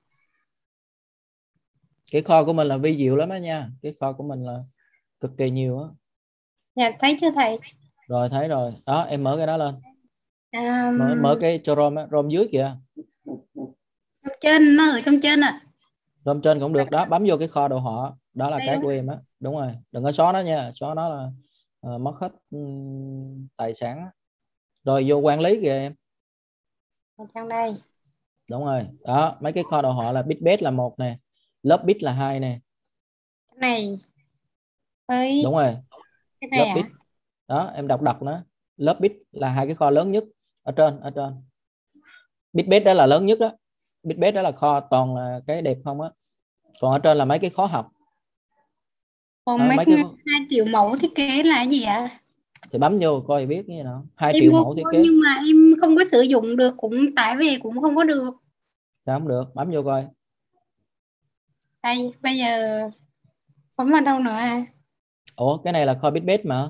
S1: Cái kho của mình là vi diệu lắm đó nha, cái kho của mình là cực kỳ nhiều á.
S5: Dạ thấy chưa thầy?
S1: Rồi thấy rồi đó, em mở cái đó lên.
S5: Um...
S1: mở, mở cái cho rom á, rom dưới kìa.
S5: Trong trên, nó ở trong trên ạ. À.
S1: Rom trên cũng được đó, bấm vô cái kho đồ họa đó là
S5: đây
S1: cái của em á. Đúng rồi, đừng có xóa nó nha, xóa nó là uh, mất hết um, tài sản. Rồi vô quản lý kìa em.
S5: Ở trong đây.
S1: Đúng rồi. Đó, mấy cái kho đồ họa là Bitbase là một nè, Lovebit là hai nè.
S5: Cái này với
S1: Đúng rồi,
S5: cái này
S1: Lovebit.
S5: à?
S1: Đó, em đọc đọc nó. Lovebit là hai cái kho lớn nhất ở trên, ở trên. Bitbase đó là lớn nhất đó. Bitbase đó là kho toàn là cái đẹp không á. Còn ở trên là mấy cái khó học.
S5: Còn
S1: Đó,
S5: mấy
S1: mấy cái
S5: hai triệu mẫu thiết kế là cái gì ạ?
S1: thì bấm vô coi biết như nào. hai
S5: Em
S1: triệu
S5: vô
S1: mẫu thiết
S5: coi
S1: kế.
S5: nhưng mà em không có sử dụng được, cũng tải về cũng không có được.
S1: Sao không được, bấm vô coi.
S5: Đây, bây giờ bấm vào đâu nữa à?
S1: Ủa cái này là kho Bitbase mà.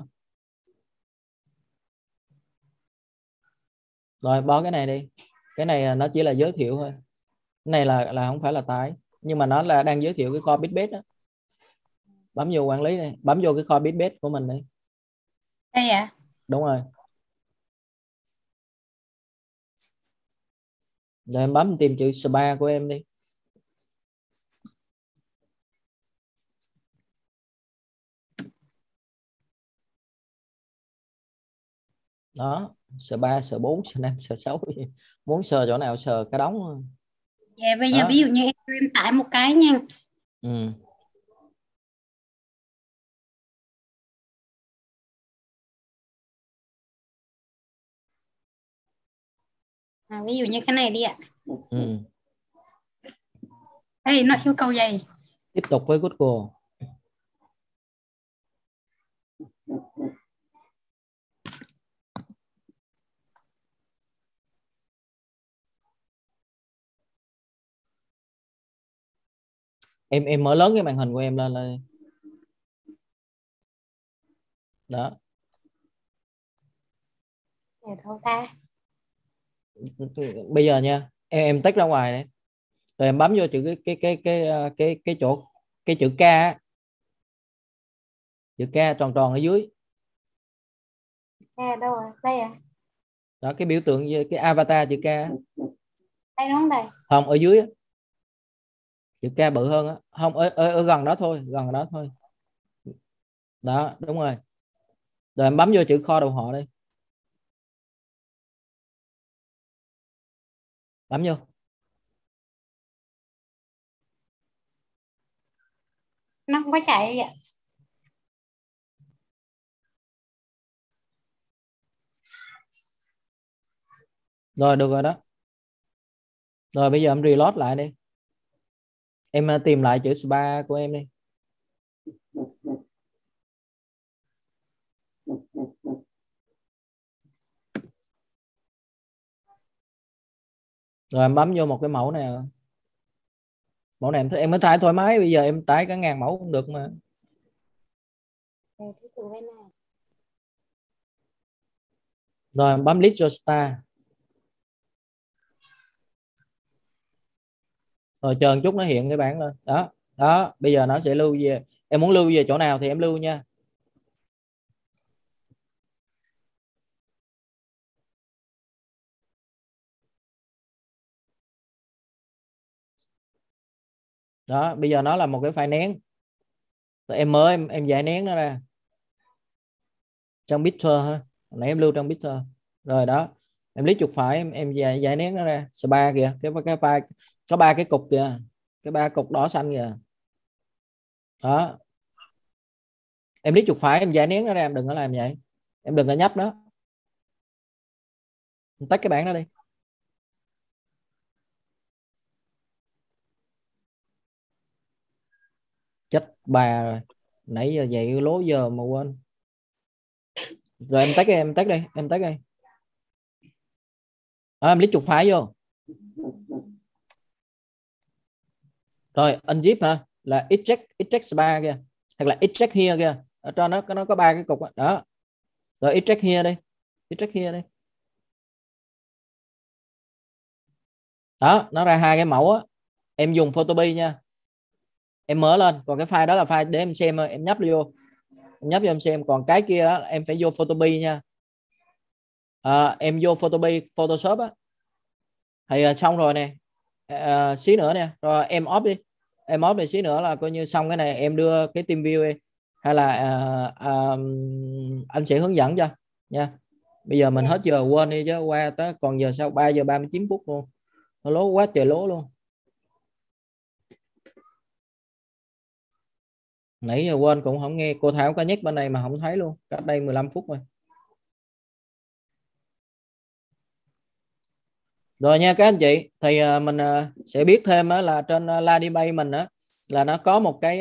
S1: Rồi bỏ cái này đi. Cái này nó chỉ là giới thiệu thôi. Cái này là là không phải là tải, nhưng mà nó là đang giới thiệu cái kho Bitbase đó. Bấm vô quản lý này, bấm vô cái kho Bitbase của mình đi.
S5: Đây à?
S1: Đúng rồi. Rồi em bấm tìm chữ spa của em đi. Đó, sờ ba, sờ bốn, sờ năm, sờ sáu. Muốn sờ chỗ nào sờ cái đóng.
S5: Dạ, bây giờ
S1: Đó.
S5: ví dụ như em, em tải một cái nha.
S1: Ừ.
S5: À, ví dụ như cái này đi ạ.
S1: Ừ.
S5: Đây nó yêu cầu gì?
S1: Tiếp tục với Google. Em em mở lớn cái màn hình của em lên lên. Đó.
S5: Để đâu ta?
S1: Bây giờ nha, em em tách ra ngoài này. Rồi em bấm vô chữ cái cái cái cái cái cái, cái chỗ cái chữ K á. Chữ K tròn tròn ở dưới.
S5: À, đâu rồi? Đây à?
S1: Đó, cái biểu tượng cái avatar chữ K.
S5: Đây đúng không thầy?
S1: Không, ở dưới á. Chữ K bự hơn á. Không, ở, ở, ở gần đó thôi, gần đó thôi. Đó, đúng rồi. Rồi em bấm vô chữ kho đồ họa đi. Bấm vô.
S5: Nó không có chạy vậy.
S1: Rồi được rồi đó. Rồi bây giờ em reload lại đi. Em tìm lại chữ spa của em đi. Rồi em bấm vô một cái mẫu này. Mẫu này em em mới tải thoải mái, bây giờ em tải cả ngàn mẫu cũng được mà.
S5: Để thí dụ bên này.
S1: Rồi em bấm list your star. Rồi chờ một chút nó hiện cái bảng lên. Đó. Đó, bây giờ nó sẽ lưu về. Em muốn lưu về chỗ nào thì em lưu nha. Đó, bây giờ nó là một cái file nén. Rồi em mới em em giải nén nó ra trong Bitter ha. Nãy em lưu trong Bitter. Rồi đó, em lấy chuột phải em em giải, giải nén nó ra. Spa kìa, cái cái ba có ba cái cục kìa, cái ba cục đỏ xanh kìa. Đó, em lấy chuột phải em giải nén nó ra, em đừng có làm vậy, em đừng có nhấp nó. Em tắt cái bảng đó đi. Chết bà rồi, nãy giờ dậy lố giờ mà quên. Rồi em tắt em tắt đi, em tắt đi. À, em lấy chuột phải vô. Rồi unzip hả, là eject eject spa kia, hoặc là eject here kia, ở trên nó nó có ba cái cục đó. Đó, rồi eject here đi, eject here đi. Đó, nó ra hai cái mẫu á. Em dùng Photopea nha, em mở lên, còn cái file đó là file để em xem, em nhấp vô, em nhấp vô em xem. Còn cái kia đó, em phải vô Photopea nha. À, em vô Photopea Photoshop á thì uh, xong rồi nè. Uh, xí nữa nè, rồi em off đi, em off đi xí nữa là coi như xong cái này. Em đưa cái team view đi, hay là uh, uh, anh sẽ hướng dẫn cho nha. Bây giờ mình hết giờ quên đi chứ, qua tới còn giờ sau ba giờ ba mươi chín phút luôn. nó lố quá trời lố luôn. Nãy giờ quên cũng không nghe cô Thảo có nhắc bên này mà không thấy luôn, cách đây mười lăm phút rồi. Rồi nha các anh chị, thì mình sẽ biết thêm là trên Landinpay mình á là nó có một cái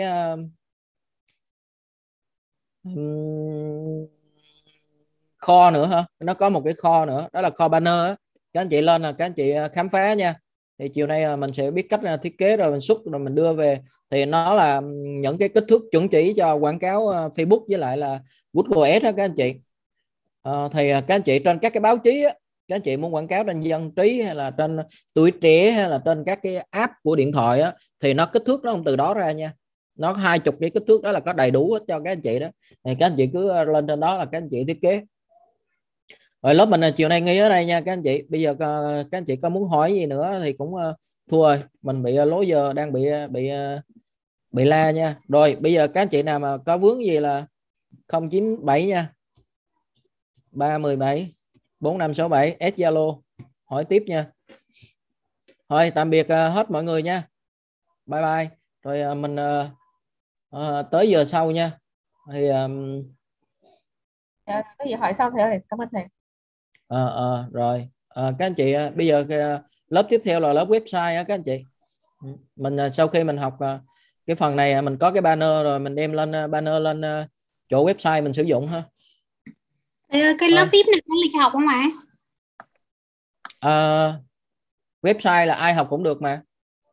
S1: kho nữa hả? Nó có một cái kho nữa, đó là kho banner á. Các anh chị lên là các anh chị khám phá nha. Thì chiều nay mình sẽ biết cách thiết kế rồi mình xuất rồi mình đưa về. Thì nó là những cái kích thước chuẩn chỉ cho quảng cáo Facebook với lại là Google Ads đó các anh chị. À, thì các anh chị trên các cái báo chí á, các anh chị muốn quảng cáo trên Dân Trí hay là trên Tuổi Trẻ hay là trên các cái app của điện thoại á, thì nó kích thước nó không từ đó ra nha. Nó hai chục cái kích thước đó là có đầy đủ cho các anh chị đó. Thì các anh chị cứ lên trên đó là các anh chị thiết kế. Rồi lớp mình chiều nay nghỉ ở đây nha các anh chị. Bây giờ các anh chị có muốn hỏi gì nữa thì cũng thua rồi, mình bị lố giờ, đang bị bị bị la nha. Rồi bây giờ các anh chị nào mà có vướng gì là không chín bảy nha, ba một bảy bốn năm sáu bảy S Zalo hỏi tiếp nha. Thôi tạm biệt hết mọi người nha, bye bye. Rồi mình uh, uh, tới giờ sau nha. Thì um...
S2: dạ, có gì hỏi sau thì cảm ơn thầy.
S1: À, à, rồi à, các anh chị bây giờ cái, lớp tiếp theo là lớp website á các anh chị. Mình sau khi mình học cái phần này mình có cái banner rồi mình đem lên banner lên chỗ website mình sử dụng ha.
S5: Cái lớp vê i pê này có lịch học không ạ?
S1: À, website là ai học cũng được mà.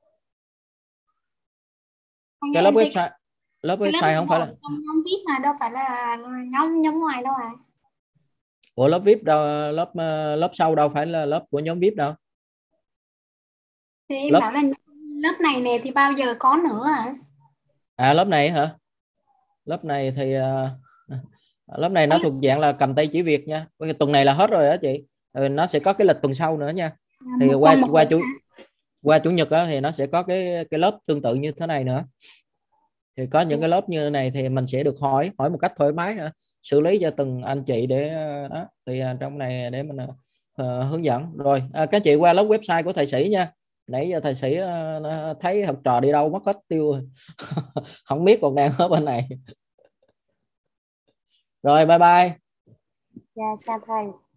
S5: Không,
S1: cái lớp website lớp website
S5: lớp
S1: không phải là
S5: nhóm vê i pê mà đâu phải là nhóm nhóm ngoài đâu à.
S1: Ủa lớp vê i pê đâu, lớp lớp sau đâu phải là lớp của nhóm vê i pê đâu.
S5: Thì em
S1: lớp...
S5: bảo là lớp này nè thì bao giờ có nữa à?
S1: À lớp này hả? Lớp này thì uh, lớp này nó thuộc dạng là cầm tay chỉ việc nha. Tuần này là hết rồi đó chị. Rồi nó sẽ có cái lịch tuần sau nữa nha. Thì một qua qua chủ hả? Qua chủ nhật đó, thì nó sẽ có cái cái lớp tương tự như thế này nữa. Thì có những cái lớp như thế này thì mình sẽ được hỏi hỏi một cách thoải mái hả? Xử lý cho từng anh chị để đó. Thì uh, trong này để mình uh, hướng dẫn. Rồi uh, các chị qua lớp website của thầy Sĩ nha. Nãy giờ thầy Sĩ uh, thấy học trò đi đâu mất hết tiêu không biết còn đang ở bên này. Rồi bye bye.
S5: Dạ chào thầy.